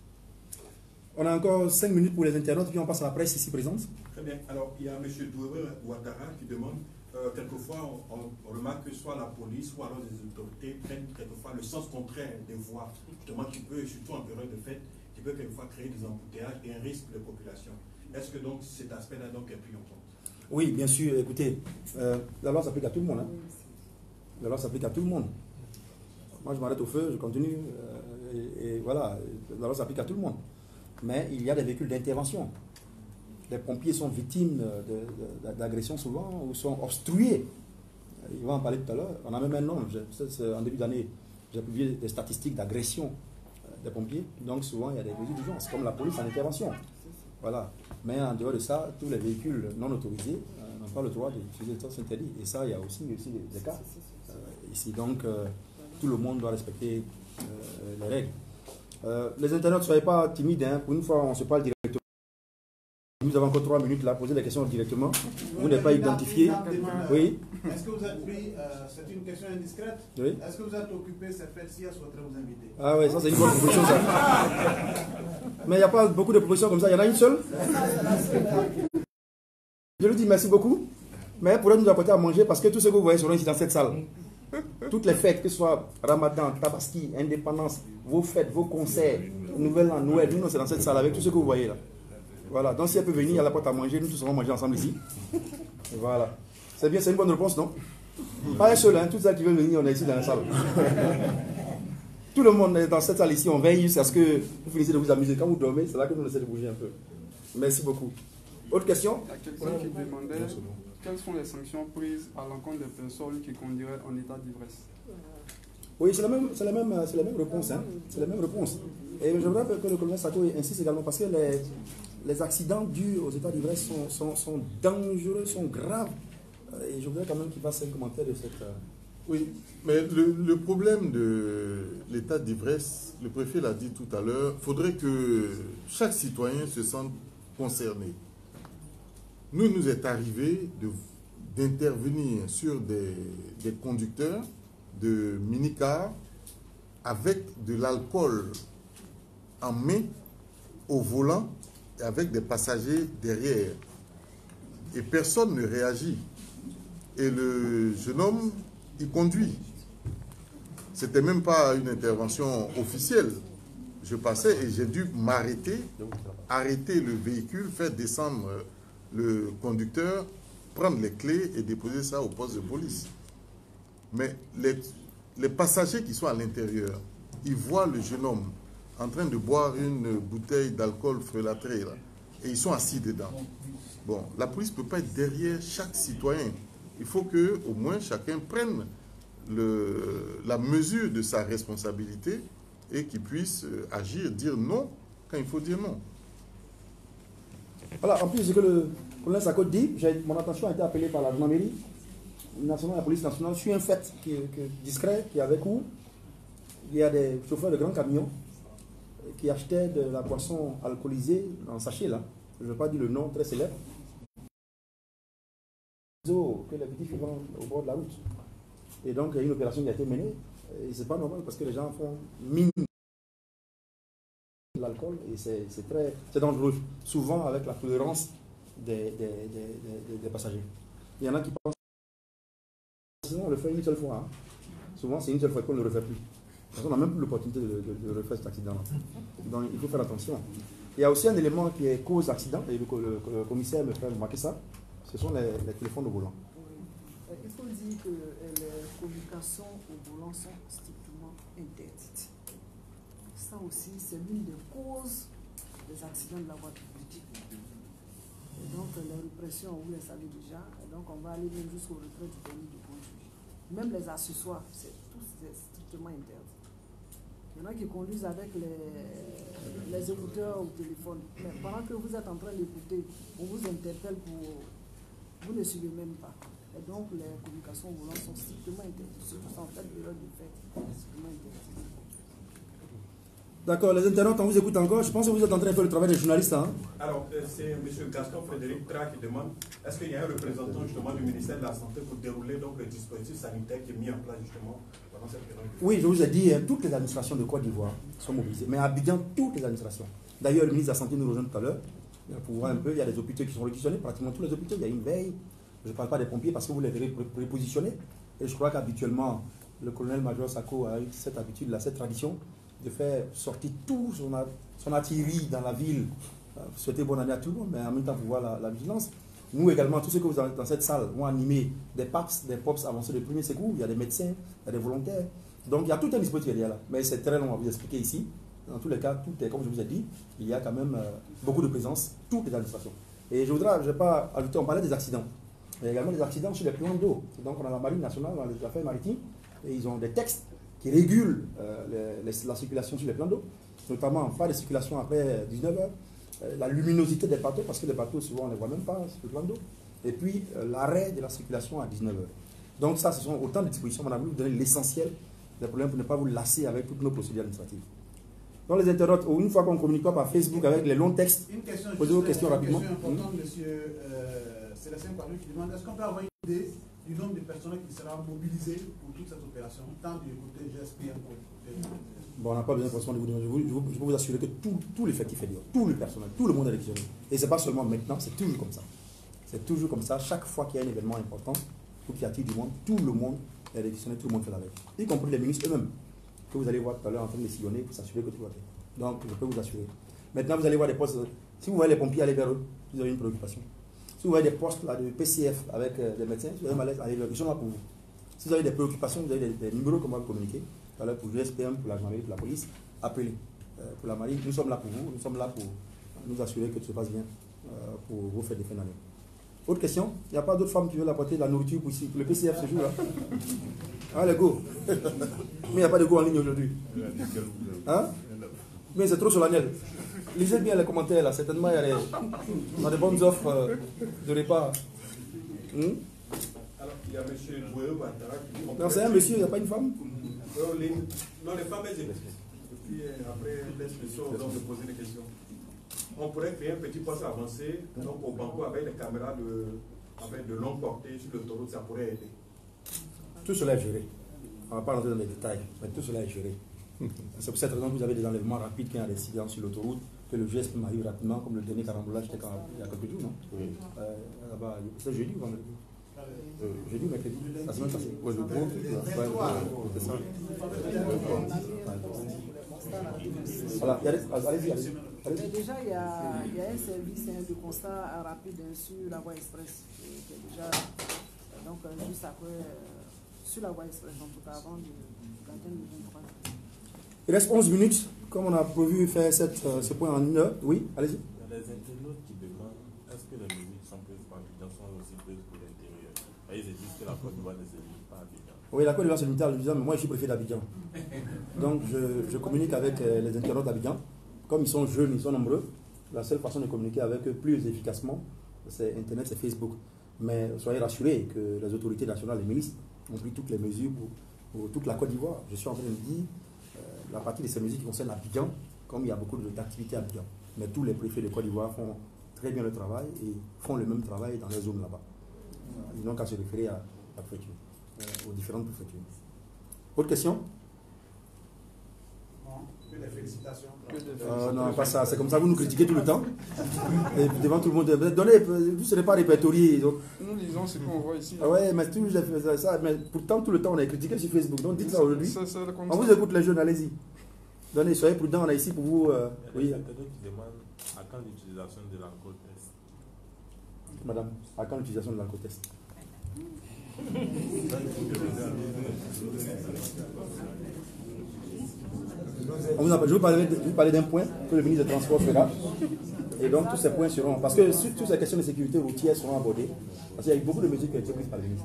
[SPEAKER 1] On a encore cinq minutes pour les internautes, puis on passe à la presse ici présente.
[SPEAKER 4] Très bien. Alors, il y a M. Doué Ouattara qui demande, euh, quelquefois, on, on, on remarque que soit la police, soit alors les autorités prennent quelquefois le sens contraire des voies, justement, qui peut, surtout en période de fête, qui peut quelquefois créer des embouteillages et un risque de population. Est-ce que donc cet aspect-là donc est pris en compte? Oui,
[SPEAKER 1] bien sûr. Écoutez, euh, la loi s'applique à tout le monde. Hein. La loi s'applique à tout le monde. Moi, je m'arrête au feu, je continue, euh, et, et voilà, la loi s'applique à tout le monde. Mais il y a des véhicules d'intervention. Les pompiers sont victimes d'agressions souvent ou sont obstrués. Il va en parler tout à l'heure. On a même un nom. En début d'année, j'ai publié des statistiques d'agression des pompiers. Donc souvent, il y a des mesures d'urgence, comme la police en intervention. Voilà. Mais en dehors de ça, tous les véhicules non autorisés euh, n'ont pas le droit d'utiliser le sens interdit. Et ça, il y a aussi, aussi des, des cas euh, ici. Donc, euh, tout le monde doit respecter euh, les règles. Euh, les internautes, ne soyez pas timides. Hein. Pour une fois, on se parle directement. Nous avons encore trois minutes là, poser les questions directement. Vous n'êtes pas identifié. Oui.
[SPEAKER 5] Est-ce que vous êtes pris, euh, c'est une question indiscrète. Oui. Est-ce que vous êtes occupé cette fête-ci, elle souhaiterait vous inviter?
[SPEAKER 1] Ah oui, ça c'est une bonne proposition ça. Mais il n'y a pas beaucoup de propositions comme ça, il y en a une seule. Je lui dis merci beaucoup, mais pour nous apporter à manger parce que tout ce que vous voyez seront ici dans cette salle. Toutes les fêtes, que ce soit Ramadan, Tabaski, Indépendance, vos fêtes, vos concerts, Nouvel An, Noël, nous c'est dans cette salle avec tout ce que vous voyez là. Voilà, donc si elle peut venir, elle apporte à manger, nous tous serons manger ensemble ici. Voilà. C'est bien, c'est une bonne réponse, non? Pas un seul, hein, toutes celles qui veulent venir, on est ici dans la salle. Tout le monde est dans cette salle ici, on veille jusqu'à ce que vous finissez de vous amuser. Quand vous dormez, c'est là que nous essaie de bouger un peu. Merci beaucoup. Autre question?
[SPEAKER 6] Il y a quelqu'un qui demandait quelles sont les sanctions prises à l'encontre des personnes qui conduiraient en état d'ivresse.
[SPEAKER 1] Oui, c'est la même, c'est la même, c'est la même réponse. Hein. C'est la même réponse. Et je voudrais que le colonel Sako insiste également parce que les, les accidents dus aux états d'ivresse sont, sont, sont dangereux, sont graves. Et je voudrais quand même qu'il fasse un commentaire de cette...
[SPEAKER 2] Oui, mais le, le problème de l'état d'ivresse, le préfet l'a dit tout à l'heure, il faudrait que chaque citoyen se sente concerné. Nous, nous est arrivé d'intervenir sur des, des conducteurs de mini-cars avec de l'alcool en main au volant et avec des passagers derrière. Et personne ne réagit. Et le jeune homme, il conduit. C'était même pas une intervention officielle. Je passais et j'ai dû m'arrêter, arrêter le véhicule, faire descendre le conducteur, prendre les clés et déposer ça au poste de police. Mais les, les passagers qui sont à l'intérieur, ils voient le jeune homme en train de boire une bouteille d'alcool frelatré là, et ils sont assis dedans. Bon, la police ne peut pas être derrière chaque citoyen. Il faut qu'au moins chacun prenne le, la mesure de sa responsabilité et qu'il puisse agir, dire non quand il faut dire non.
[SPEAKER 1] Voilà, en plus de ce que le colonel Sako dit, mon attention a été appelée par la gendarmerie nationale, la police nationale, sur un fait qui, qui, discret qui est avec où il y a des chauffeurs de grands camions qui achetaient de la boisson alcoolisée en sachet là. Je ne vais pas dire le nom très célèbre. Que les petits vont au bord de la route. Et donc, il y a une opération qui a été menée. Et ce n'est pas normal parce que les gens font mine de l'alcool et c'est très c'est dangereux. Souvent avec la tolérance des, des, des, des, des passagers. Il y en a qui pensent qu'on le fait une seule fois. Hein. Souvent, c'est une seule fois qu'on ne le refait plus. Parce qu'on n'a même plus l'opportunité de, de, de refaire cet accident-là. Donc, il faut faire attention. Il y a aussi un élément qui est cause d'accident, et le, le, le commissaire me fait remarquer ça. Ce sont les, les téléphones au volant.
[SPEAKER 3] Oui. Il faut dire que les communications au volant sont strictement interdites. Ça aussi, c'est l'une des causes des accidents de la voie publique. Et donc, les répressions, vous les savez déjà. Et donc, on va aller même jusqu'au retrait du permis de conduire. Même les accessoires, c'est tout c'est strictement interdit. Il y en a qui conduisent avec les, les écouteurs au téléphone. Mais pendant que vous êtes en train d'écouter, on vous interpelle pour... Vous ne suivez même pas. Et donc, les communications au volant sont strictement interdites. Surtout en fait, l'erreur de fait, strictement interdite.
[SPEAKER 1] D'accord, les internautes, on vous écoute encore. Je pense que vous êtes en train de faire le travail des journalistes. Hein?
[SPEAKER 4] Alors, euh, c'est M. Gaston Frédéric Tra qui demande est-ce qu'il y a un représentant justement du ministère de la Santé pour dérouler donc, le dispositif sanitaire qui est mis en place justement pendant cette période?
[SPEAKER 1] Oui, je vous ai dit, hein, toutes les administrations de Côte d'Ivoire sont mobilisées. Mais à Abidjan, toutes les administrations. D'ailleurs, le ministre de la Santé nous rejoint tout à l'heure. Pour voir un peu, il y a des hôpitaux qui sont réquisitionnés, pratiquement tous les hôpitaux. Il y a une veille. Je ne parle pas des pompiers parce que vous les verrez prépositionnés. Et je crois qu'habituellement, le colonel-major Sako a eu cette habitude, cette tradition de faire sortir tout son, son artillerie dans la ville. Euh, souhaiter bonne année à tout le monde, mais en même temps pour voir la, la vigilance. Nous également, tous ceux que vous avez dans cette salle vont animer des P A P S, des P O P S avancés de premier secours. Il y a des médecins, il y a des volontaires. Donc il y a tout un dispositif derrière là. Mais c'est très long à vous expliquer ici. Dans tous les cas, tout est, comme je vous ai dit, il y a quand même euh, beaucoup de présence, toutes les administrations. Et je voudrais, je ne vais pas ajouter, on parlait des accidents. Il y a également des accidents sur les plans d'eau. Donc on a la Marine nationale dans les affaires maritimes et ils ont des textes qui régulent euh, les, les, la circulation sur les plans d'eau, notamment pas de circulation après dix-neuf heures, euh, la luminosité des bateaux, parce que les bateaux, souvent, on ne les voit même pas sur le plan d'eau, et puis euh, l'arrêt de la circulation à dix-neuf heures. Donc ça, ce sont autant de dispositions. On a voulu vous donner l'essentiel des problèmes pour ne pas vous lasser avec toutes nos procédures administratives. Dans les internautes, une fois qu'on ne communique pas par Facebook avec les longs textes, posez vos questions rapidement.
[SPEAKER 5] Une question importante, mmh. monsieur euh, Sébastien Parlu, qui demande est-ce qu'on peut avoir une idée du nombre de personnes qui sera mobilisé pour toute cette opération, tant du côté G S P M que du côté...
[SPEAKER 1] Bon, on n'a pas besoin forcément de vous donner. Je, je, je peux vous assurer que tout, tout l'effectif est lié, tout le personnel, tout le monde est réquisitionné. Et ce n'est pas seulement maintenant, c'est toujours comme ça. C'est toujours comme ça. Chaque fois qu'il y a un événement important, ou qui attire du monde, tout le monde est réquisitionné, tout le monde fait la veille. Y compris les ministres eux-mêmes, que vous allez voir tout à l'heure en train de sillonner pour s'assurer que tout va bien. Donc, je peux vous assurer. Maintenant, vous allez voir des postes. Si vous voyez les pompiers aller vers eux, vous avez une préoccupation. Si vous voyez des postes là, de P C F avec euh, des médecins, vous avez un malaise, allez vers eux. Ils sont là pour vous. Si vous avez des préoccupations, vous avez des, des numéros qu'on va vous communiquer. Tout à l'heure pour le G S P M, pour la gendarmerie, pour la police, appelez. Euh, pour la marine, nous sommes là pour vous. Nous sommes là pour nous assurer que tout se passe bien euh, pour vous faire des fins d'année. Autre question? Il n'y a pas d'autres femmes qui veulent apporter de la nourriture pour, ici, pour le P C F ce jour-là? Allez, go. Mais il n'y a pas de go en ligne aujourd'hui. Hein? Mais c'est trop solennel. Lisez bien les commentaires là, certainement il y a des, on a des bonnes offres euh, de repas. Hmm?
[SPEAKER 4] Alors, il y a M. Bouéo Bantara qui dit...
[SPEAKER 1] Non, c'est un monsieur, il n'y a pas une femme?
[SPEAKER 4] Non, les, non, les femmes, elles écoutent. Et puis après, laisse question aux hommes de poser des questions. On pourrait créer un petit poste avancé, donc au banco avec des caméras de, avec de longue portée sur l'autoroute, ça pourrait aider.
[SPEAKER 1] Tout cela est géré. On ne va pas rentrer dans les détails, mais tout cela est géré. C'est pour cette raison que vous avez des enlèvements rapides quand il y a des incidents sur l'autoroute, que le G S P M arrive rapidement, comme le dernier carambolage c'était il y a quelques jours, non? Oui. Euh, là-bas, c'est jeudi ou vendredi? Euh, jeudi ou mercredi? La semaine passée. Ouais, le gros, c'est ça. Voilà, allez-y, allez-y.
[SPEAKER 3] Mais déjà, il y, a, il y a un service hein, de constat rapide hein, sur la voie express, qui est déjà, donc juste après, euh, sur la voie express, donc tout avant de l'antenne de vingt-trois.
[SPEAKER 1] Il reste onze minutes, comme on a prévu faire cette, euh, ce point en une heure. Oui, allez-y.
[SPEAKER 7] Il y a des internautes qui demandent est-ce que les mesures qui sont prises par Abidjan sont aussi prises pour l'intérieur? Ils disent que la Côte d'Ivoire ne se limite pas à Abidjan. Oui, la Côte d'Ivoire se limite à Abidjan, mais moi je suis préfet d'Abidjan. Donc je, je communique avec euh, les internautes d'Abidjan. Comme ils sont jeunes, ils sont nombreux, la seule façon de communiquer avec eux plus efficacement, c'est Internet, c'est Facebook. Mais soyez rassurés que les autorités nationales, les ministres, ont pris toutes les mesures pour, pour toute la Côte d'Ivoire. Je suis en train de dire euh, la partie de ces mesures qui concernent Abidjan, comme il y a beaucoup d'activités à Abidjan. Mais tous les préfets de Côte d'Ivoire font très bien le travail et font le même travail dans les zones là-bas. Ils n'ont qu'à se référer à la préfecture, euh, aux différentes préfectures. Autre question?
[SPEAKER 5] Que des félicitations.
[SPEAKER 1] Euh, non, pas ça. C'est comme ça, vous nous critiquez tout le temps. Et devant tout le monde, donnez, vous ne serez pas répertorié. Donc...
[SPEAKER 6] Nous lisons ce qu'on voit ici.
[SPEAKER 1] Ah ouais, mais tout, fait ça, mais pourtant, tout le temps, on est critiqué sur Facebook. Donc, dites ça aujourd'hui. On vous écoute, les jeunes, allez-y. Donnez, soyez prudents, on est ici pour vous. Euh,
[SPEAKER 7] Il y a
[SPEAKER 1] oui.
[SPEAKER 7] des qui demandent à quand l'utilisation de l'alcool test.
[SPEAKER 1] Madame, à quand l'utilisation de l'alcotest? On vous a, je vais vous parler d'un point que le ministre des Transports fera. Et donc tous ces points seront. Parce que sur, toutes ces questions de sécurité routière seront abordées. Parce qu'il y a eu beaucoup de mesures qui ont été prises par le ministre.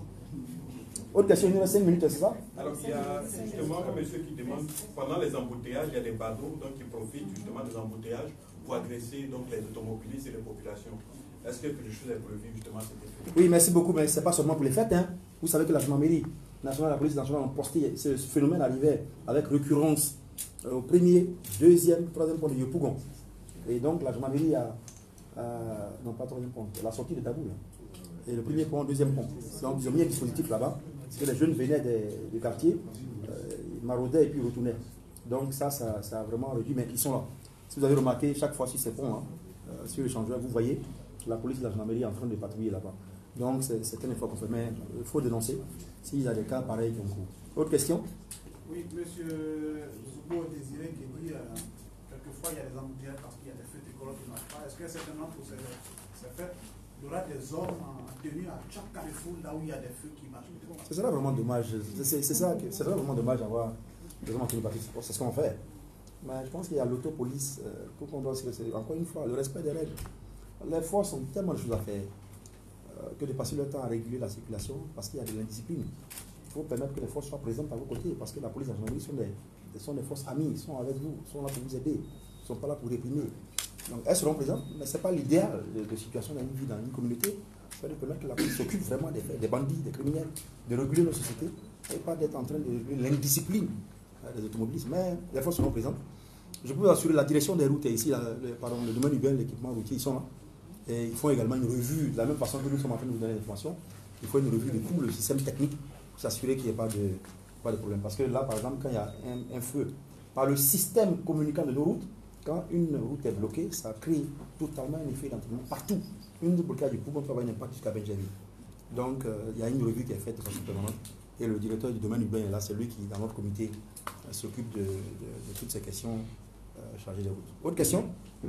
[SPEAKER 1] Autre question, il nous reste cinq minutes, c'est ça?
[SPEAKER 4] Alors il y a justement un monsieur qui demande, pendant les embouteillages, il y a des badauds donc, qui profitent justement des embouteillages pour agresser donc, les automobilistes et les populations. Est-ce que quelque chose est prévu justement à cet effet?
[SPEAKER 1] Oui, merci beaucoup, mais ce n'est pas seulement pour les fêtes. Hein. Vous savez que la gendarmerie nationale, la police nationale ont posté, ce phénomène arrivait avec récurrence euh, au premier, deuxième, troisième pont de Yopougon. Et donc la gendarmerie a, euh, non pas troisième pont, la sortie de Taboul. Et le premier pont, deuxième pont. Donc ils ont mis un dispositif là-bas, parce que les jeunes venaient des, des quartiers, euh, ils maraudaient et puis retournaient. Donc ça, ça, ça a vraiment réduit, mais ils sont là. Si vous avez remarqué, chaque fois sur ces ponts, hein, euh, sur l'échangeur, vous voyez la police et la gendarmerie en train de patrouiller là-bas. Donc c'est un effort qu'on fait, mais il faut dénoncer s'il y a des cas pareils qui ont cours. Autre question?
[SPEAKER 5] Oui, monsieur Zoubo Désiré qui dit euh, quelquefois il y a des embouteillages parce qu'il y a des feux d'école qui ne marchent pas. Est-ce que certainement pour ces, ces fêtes, il y aura des hommes en tenue à chaque carrefour là où il y a des feux qui marchent?
[SPEAKER 1] Ce sera vraiment dommage. C'est ça, ce sera vraiment dommage d'avoir des hommes en tenue partie. C'est ce qu'on fait. Mais je pense qu'il y a l'autopolice, euh, tout qu'on doit se laisser. Encore une fois, le respect des règles. Les forces ont tellement de choses à faire euh, que de passer leur temps à réguler la circulation parce qu'il y a de l'indiscipline. Il faut permettre que les forces soient présentes à vos côtés parce que la police et la gendarmerie sont des, sont des forces amies, sont avec vous, sont là pour vous aider, ils ne sont pas là pour réprimer. Donc elles seront présentes, mais ce n'est pas l'idéal de, de situation dans une vie, dans une communauté. C'est de permettre que la police s'occupe vraiment des faits, des bandits, des criminels, de réguler nos sociétés et pas d'être en train de réguler l'indiscipline des automobilistes. Mais les forces seront présentes. Je peux vous assurer la direction des routes est ici, la, le, pardon, le domaine urbain, l'équipement routier, ils sont là. Et ils font également une revue, de la même façon que nous sommes en train de vous donner l'information, il faut une revue de tout le système technique pour s'assurer qu'il n'y ait pas de, pas de problème. Parce que là, par exemple, quand il y a un, un feu, par le système communicant de nos routes, quand une route est bloquée, ça crée totalement un effet d'entraînement partout. Une blocage du poumon peut avoir un impact jusqu'à Benjamin. Donc, euh, il y a une revue qui est faite de façon permanente. Et le directeur du domaine urbain est là, c'est lui qui, dans notre comité, euh, s'occupe de, de, de toutes ces questions euh, chargées des routes. Autre question?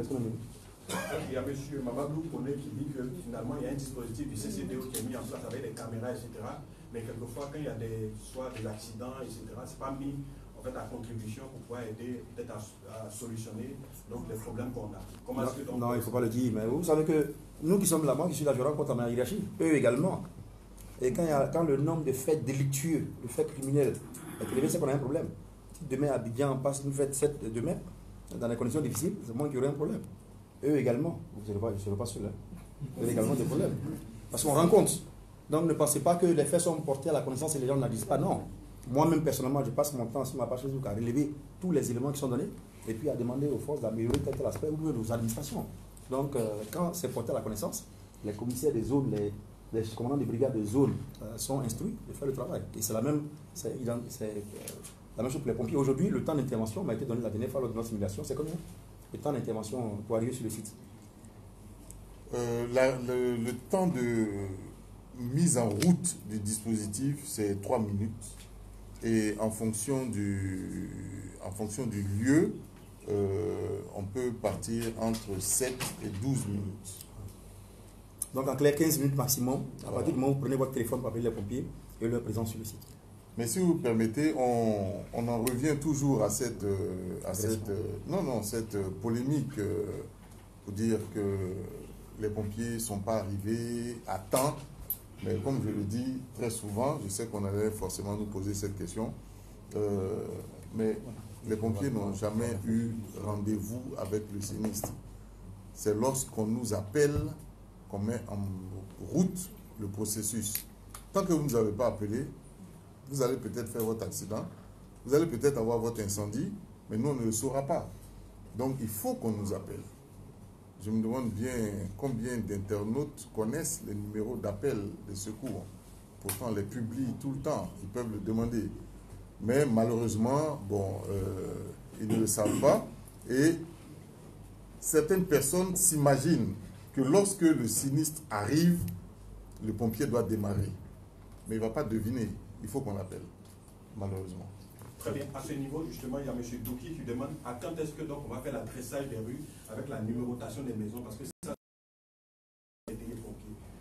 [SPEAKER 4] Il y a M. Mamadou Kone qui dit que finalement il y a un dispositif du C C D O qui est mis en place avec des caméras, et cetera. Mais quelquefois, quand il y a des, soit des accidents, et cetera, ce n'est pas mis en fait, à contribution pour pouvoir aider peut-être à, à solutionner donc, les problèmes qu'on a. Comment
[SPEAKER 1] non,
[SPEAKER 4] que, donc,
[SPEAKER 1] non il ne faut pas le dire, mais vous savez que nous qui sommes là, moi qui suis là, je rencontre ma hiérarchie, eux également. Et quand, il y a, quand le nombre de faits délictueux, de faits criminels est élevé, c'est qu'on a un problème. Si demain à Abidjan on passe une fête sept demain, dans des conditions difficiles, c'est moi qui aurai un problème. Eux également, vous ne serez pas seul, hein. Vous avez également des problèmes. Parce qu'on rencontre. Donc ne pensez pas que les faits sont portés à la connaissance et les gens ne la disent pas. Non. Moi-même, personnellement, je passe mon temps sur ma page Facebook à relever tous les éléments qui sont donnés et puis à demander aux forces d'améliorer tel tel aspect ou aux administrations. Donc euh, quand c'est porté à la connaissance, les commissaires des zones, les, les commandants des brigades de zone euh, sont instruits de faire le travail. Et c'est la même, c'est, c'est, euh, la même chose pour les pompiers. Aujourd'hui, le temps d'intervention m'a été donné la dernière fois lors de notre simulation. C'est combien? Le temps d'intervention pour arriver sur le site?
[SPEAKER 2] euh, la, le, le temps de mise en route du dispositif, c'est trois minutes. Et en fonction du, en fonction du lieu, euh, on peut partir entre sept et douze minutes.
[SPEAKER 1] Donc en clair, quinze minutes maximum. À partir du moment où vous prenez votre téléphone pour appeler les pompiers et leur présence sur le site.
[SPEAKER 2] Mais si vous permettez, on, on en revient toujours à cette, à cette, non, non, cette polémique euh, pour dire que les pompiers ne sont pas arrivés à temps. Mais comme je le dis très souvent, je sais qu'on allait forcément nous poser cette question, euh, mais les pompiers n'ont jamais eu rendez-vous avec le sinistre. C'est lorsqu'on nous appelle qu'on met en route le processus. Tant que vous ne nous avez pas appelé, vous allez peut-être faire votre accident, vous allez peut-être avoir votre incendie, mais nous, on ne le saura pas. Donc, il faut qu'on nous appelle. Je me demande bien combien d'internautes connaissent les numéros d'appel de secours. Pourtant, on les publie tout le temps, ils peuvent le demander. Mais malheureusement, bon, euh, ils ne le savent pas. Et certaines personnes s'imaginent que lorsque le sinistre arrive, le pompier doit démarrer. Mais il ne va pas deviner. Il faut qu'on l'appelle, malheureusement.
[SPEAKER 4] Très bien. À ce niveau, justement, il y a M. Douki qui demande à quand est-ce que donc on va faire la tressage des rues avec la numérotation des maisons, parce que ça, c'est des pompiers.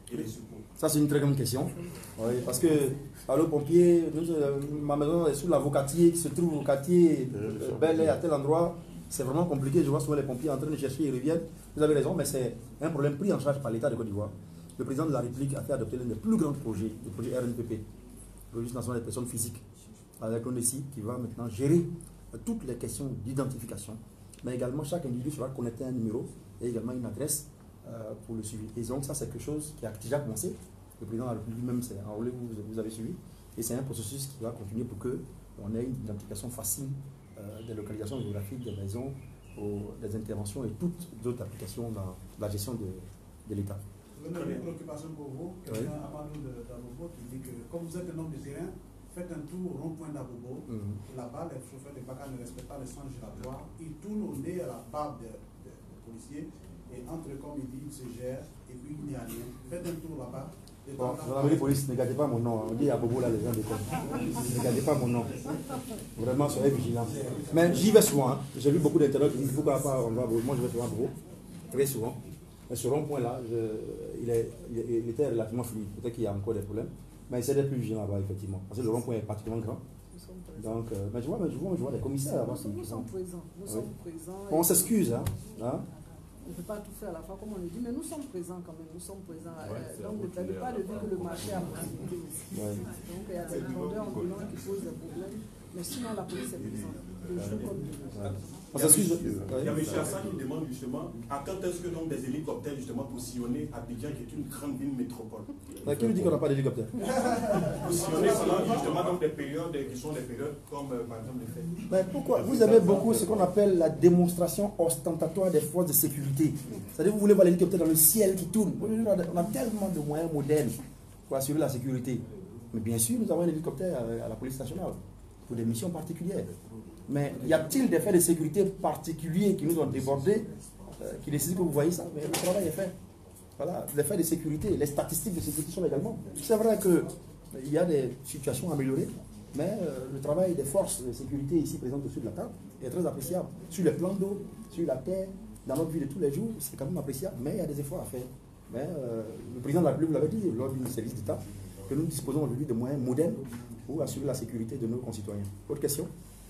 [SPEAKER 4] et les secours?
[SPEAKER 1] Ça, c'est une très grande question. Oui, parce que, à l'eau pompier, nous, euh, ma maison est sous l'avocatier qui se trouve au quartier euh, Bel Air à tel endroit. C'est vraiment compliqué. Je vois souvent les pompiers en train de chercher, ils reviennent. Vous avez raison, mais c'est un problème pris en charge par l'État de Côte d'Ivoire. Le président de la République a fait adopter l'un des plus grands projets, le projet R N P P, le Registre national des personnes physiques, avec l'O N E C I qui va maintenant gérer toutes les questions d'identification. Mais également, chaque individu sera connecté à un numéro et également une adresse euh, pour le suivi. Et donc, ça, c'est quelque chose qui a déjà commencé. Le président de la République lui-même s'est enrôlé, vous, vous avez suivi. Et c'est un processus qui va continuer pour qu'on ait une identification facile euh, des localisations géographiques, des maisons, aux, des interventions et toutes d'autres applications dans la gestion de, de l'État.
[SPEAKER 5] Vous avez une préoccupation pour vous, quelqu'un oui. Amadou d'Abobo qui dit que comme vous êtes un homme de terrain, faites un tour au rond-point d'Abobo. Mm-hmm. Là-bas, les chauffeurs de Baka ne respectent pas le sens giratoire. Ils tournent au nez à la barbe des de, de policiers et entre, comme il dit, ils se gèrent et puis il n'y a rien. Faites un tour là-bas.
[SPEAKER 1] Bon, dans la police, ne gardez pas mon nom. On dit à Bobo là, les gens déconnent. Ne gardez pas mon nom. Vraiment, soyez vigilants. Mais j'y vais souvent. Hein. J'ai vu beaucoup d'internautes qui disent pourquoi pas on va à Bobo. Moi, je vais souvent à Bobo. Très souvent. Mais ce rond-point-là, il, il, il était relativement fluide. Peut-être qu'il y a encore des problèmes. Mais il d'être plus vigilant là-bas, effectivement. Parce que le rond-point est particulièrement grand. Donc, euh, mais je vois, mais je vois, je vois des commissaires là-bas.
[SPEAKER 3] Nous, nous sommes présents. Nous oui. sommes présents.
[SPEAKER 1] On s'excuse, hein. hein?
[SPEAKER 3] On ne peut pas tout faire à la fois, comme on le dit, mais nous sommes présents quand même. Nous sommes présents. Ouais, euh, donc, ne perdez pas de vue que le marché a possibilité aussi. Ouais. Donc, il y a des vendeurs ambulants qui posent des problèmes. Mais sinon, la police est présente. De jour comme de nuit.
[SPEAKER 4] Il y a, il y a M. Hassan qui demande justement à quand est-ce que donc des hélicoptères justement pour sillonner Abidjan qui est une grande ville métropole.
[SPEAKER 1] Qui nous dit qu'on n'a pas d'hélicoptère?
[SPEAKER 4] Pour sillonner pendant justement donc des périodes qui sont des périodes comme euh, par exemple les fêtes.
[SPEAKER 1] Mais pourquoi? Vous avez beaucoup ce qu'on appelle la démonstration ostentatoire des forces de sécurité. C'est-à-dire vous voulez voir l'hélicoptère dans le ciel qui tourne. On a tellement de moyens modernes pour assurer la sécurité. Mais bien sûr, nous avons un hélicoptère à la police nationale pour des missions particulières. Mais y a-t-il des faits de sécurité particuliers qui nous ont débordés, euh, qui décident que vous voyez ça? Mais le travail est fait. Voilà, les faits de sécurité, les statistiques de sécurité sont également. C'est vrai qu'il y a des situations améliorées, mais euh, le travail des forces de sécurité ici présentes au-dessus de la table est très appréciable. Sur les plans d'eau, sur la terre, dans notre vie de tous les jours, c'est quand même appréciable, mais il y a des efforts à faire. Mais euh, le président de la République vous l'avait dit lors du service d'État, que nous disposons aujourd'hui de moyens modernes pour assurer la sécurité de nos concitoyens. Autre question?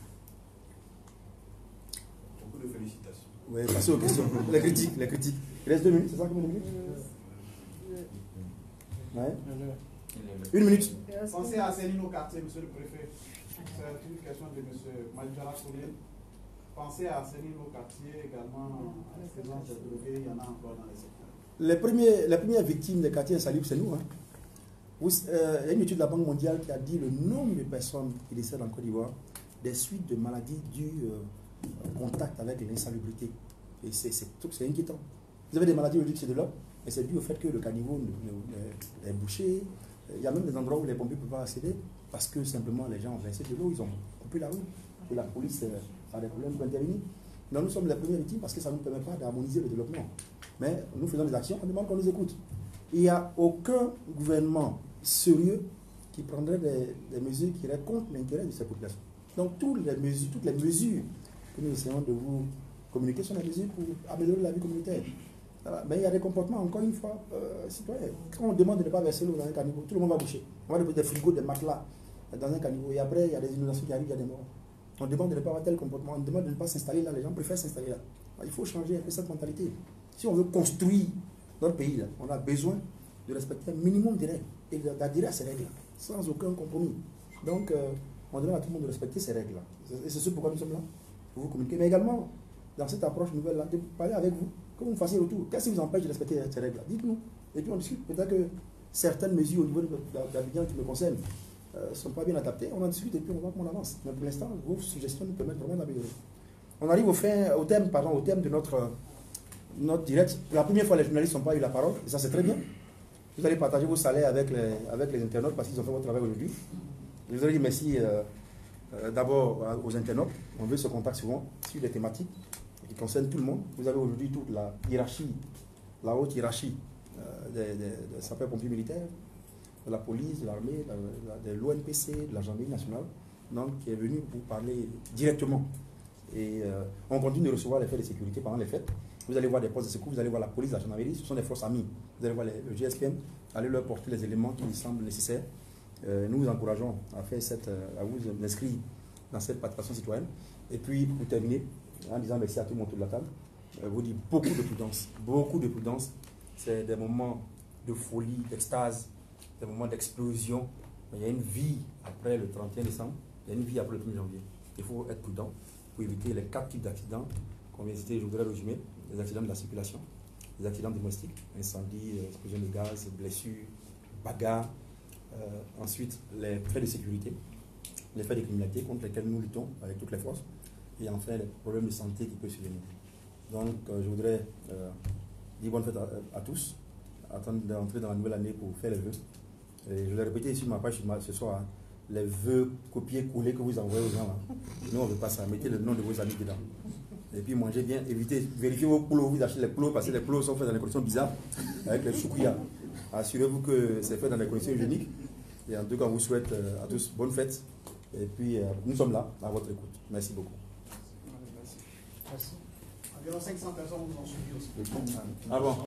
[SPEAKER 4] Beaucoup de félicitations.
[SPEAKER 1] Oui, passez aux questions. Les critiques, les critiques. Il reste deux minutes, c'est ça combien de minutes? Ouais. Une minute.
[SPEAKER 5] Pensez à assainir nos quartiers, monsieur le préfet. C'est une question de monsieur Maljara Koulé. Pensez à assainir nos quartiers également. À la présence des drogués, il y en a encore dans les secteurs.
[SPEAKER 1] Les, premiers, les premières victimes des quartiers insalubres, c'est nous. Hein. Vous, euh, il y a une étude de la Banque mondiale qui a dit le nombre de personnes qui décèdent en Côte d'Ivoire des suites de maladies dues euh, au contact avec l'insalubrité. Et c'est inquiétant. Vous avez des maladies qui se développent, et c'est dû au fait que le caniveau est bouché. Il y a même des endroits où les pompiers ne peuvent pas accéder parce que simplement les gens ont versé de l'eau, ils ont coupé la route. Et la police a des problèmes pour intervenir. Donc nous sommes les premières victimes parce que ça ne nous permet pas d'harmoniser le développement. Mais nous faisons des actions, on demande qu'on nous écoute. Il n'y a aucun gouvernement sérieux qui prendrait des, des mesures qui iraient contre l'intérêt de ces populations. Donc toutes les mesures, toutes les mesures que nous essayons de vous communiquer sont des mesures pour améliorer la vie communautaire. Voilà. Mais il y a des comportements, encore une fois, euh, citoyens. Quand on demande de ne pas verser l'eau dans un caniveau, tout le monde va boucher. On va déposer des frigos, des matelas dans un caniveau. Et après, il y a des inondations qui arrivent, il y a des morts. On demande de ne pas avoir tel comportement, on demande de ne pas s'installer là. Les gens préfèrent s'installer là. Il faut changer un peu cette mentalité. Si on veut construire notre pays, là, on a besoin de respecter un minimum de règles et d'adhérer à ces règles sans aucun compromis. Donc, euh, on demande à tout le monde de respecter ces règles-là. Et c'est ce pourquoi nous sommes là, pour vous communiquer. Mais également, dans cette approche nouvelle-là, de parler avec vous, que vous me fassiez retour. Qu'est-ce qui vous empêche de respecter ces règles-là? Dites-nous. Et puis on discute. Peut-être que certaines mesures au niveau de l'Abidjan qui me concernent ne euh, sont pas bien adaptées. On en discute et puis on voit comment on avance. Mais pour l'instant, vos suggestions nous permettent vraiment d'améliorer. On arrive au, fin, au, thème, pardon, au thème de notre, notre direct. Pour la première fois, les journalistes n'ont pas eu la parole. Et ça, c'est très bien. Vous allez partager vos salaires avec les, avec les internautes parce qu'ils ont fait votre travail aujourd'hui. Je vous ai dit merci euh, euh, d'abord aux internautes. On veut ce contact souvent sur des thématiques qui concernent tout le monde. Vous avez aujourd'hui toute la hiérarchie, la haute hiérarchie euh, des, des, des sapeurs-pompiers militaires, de la police, de l'armée, de l'O N P C, de la gendarmerie nationale, donc qui est venu pour parler directement Et euh, on continue de recevoir les faits de sécurité pendant les fêtes. Vous allez voir des postes de secours, vous allez voir la police, la gendarmerie, ce sont des forces amies. Vous allez voir les, le G S P M, allez leur porter les éléments qui nous semblent nécessaires. Euh, nous vous encourageons à faire cette, à vous inscrire dans cette participation citoyenne. Et puis, pour terminer, en disant merci à tout le monde autour de la table, euh, vous dites beaucoup de prudence, beaucoup de prudence. C'est des moments de folie, d'extase, des moments d'explosion. Il y a une vie après le trente et un décembre, il y a une vie après le premier janvier. Il faut être prudent pour éviter les quatre types d'accidents qu'on vient de citer. Je voudrais résumer: les accidents de la circulation, les accidents domestiques, incendie, explosion de gaz, blessures, bagarres. Euh, ensuite, les faits de sécurité, les faits de criminalité contre lesquels nous luttons avec toutes les forces. Et enfin, les problèmes de santé qui peuvent survenir. Donc, euh, je voudrais euh, dire bonne fête à, à tous, attendre d'entrer dans la nouvelle année pour faire les vœux. Et je l'ai répété sur ma page ce soir, hein, les vœux copier-coller que vous envoyez aux gens, là. Nous, on ne veut pas ça. Mettez le nom de vos amis dedans. Et puis, mangez bien, évitez, vérifiez vos plots, vous achetez les plots, parce que les plots sont faits dans des conditions bizarres, avec les choukouya. Assurez-vous que c'est fait dans des conditions hygiéniques. Et en tout cas, on vous souhaite euh, à tous bonne fête. Et puis, euh, nous sommes là, à votre écoute. Merci beaucoup.
[SPEAKER 5] Merci. Environ cinq cents personnes vous ont suivi aussi.
[SPEAKER 1] Ah bon.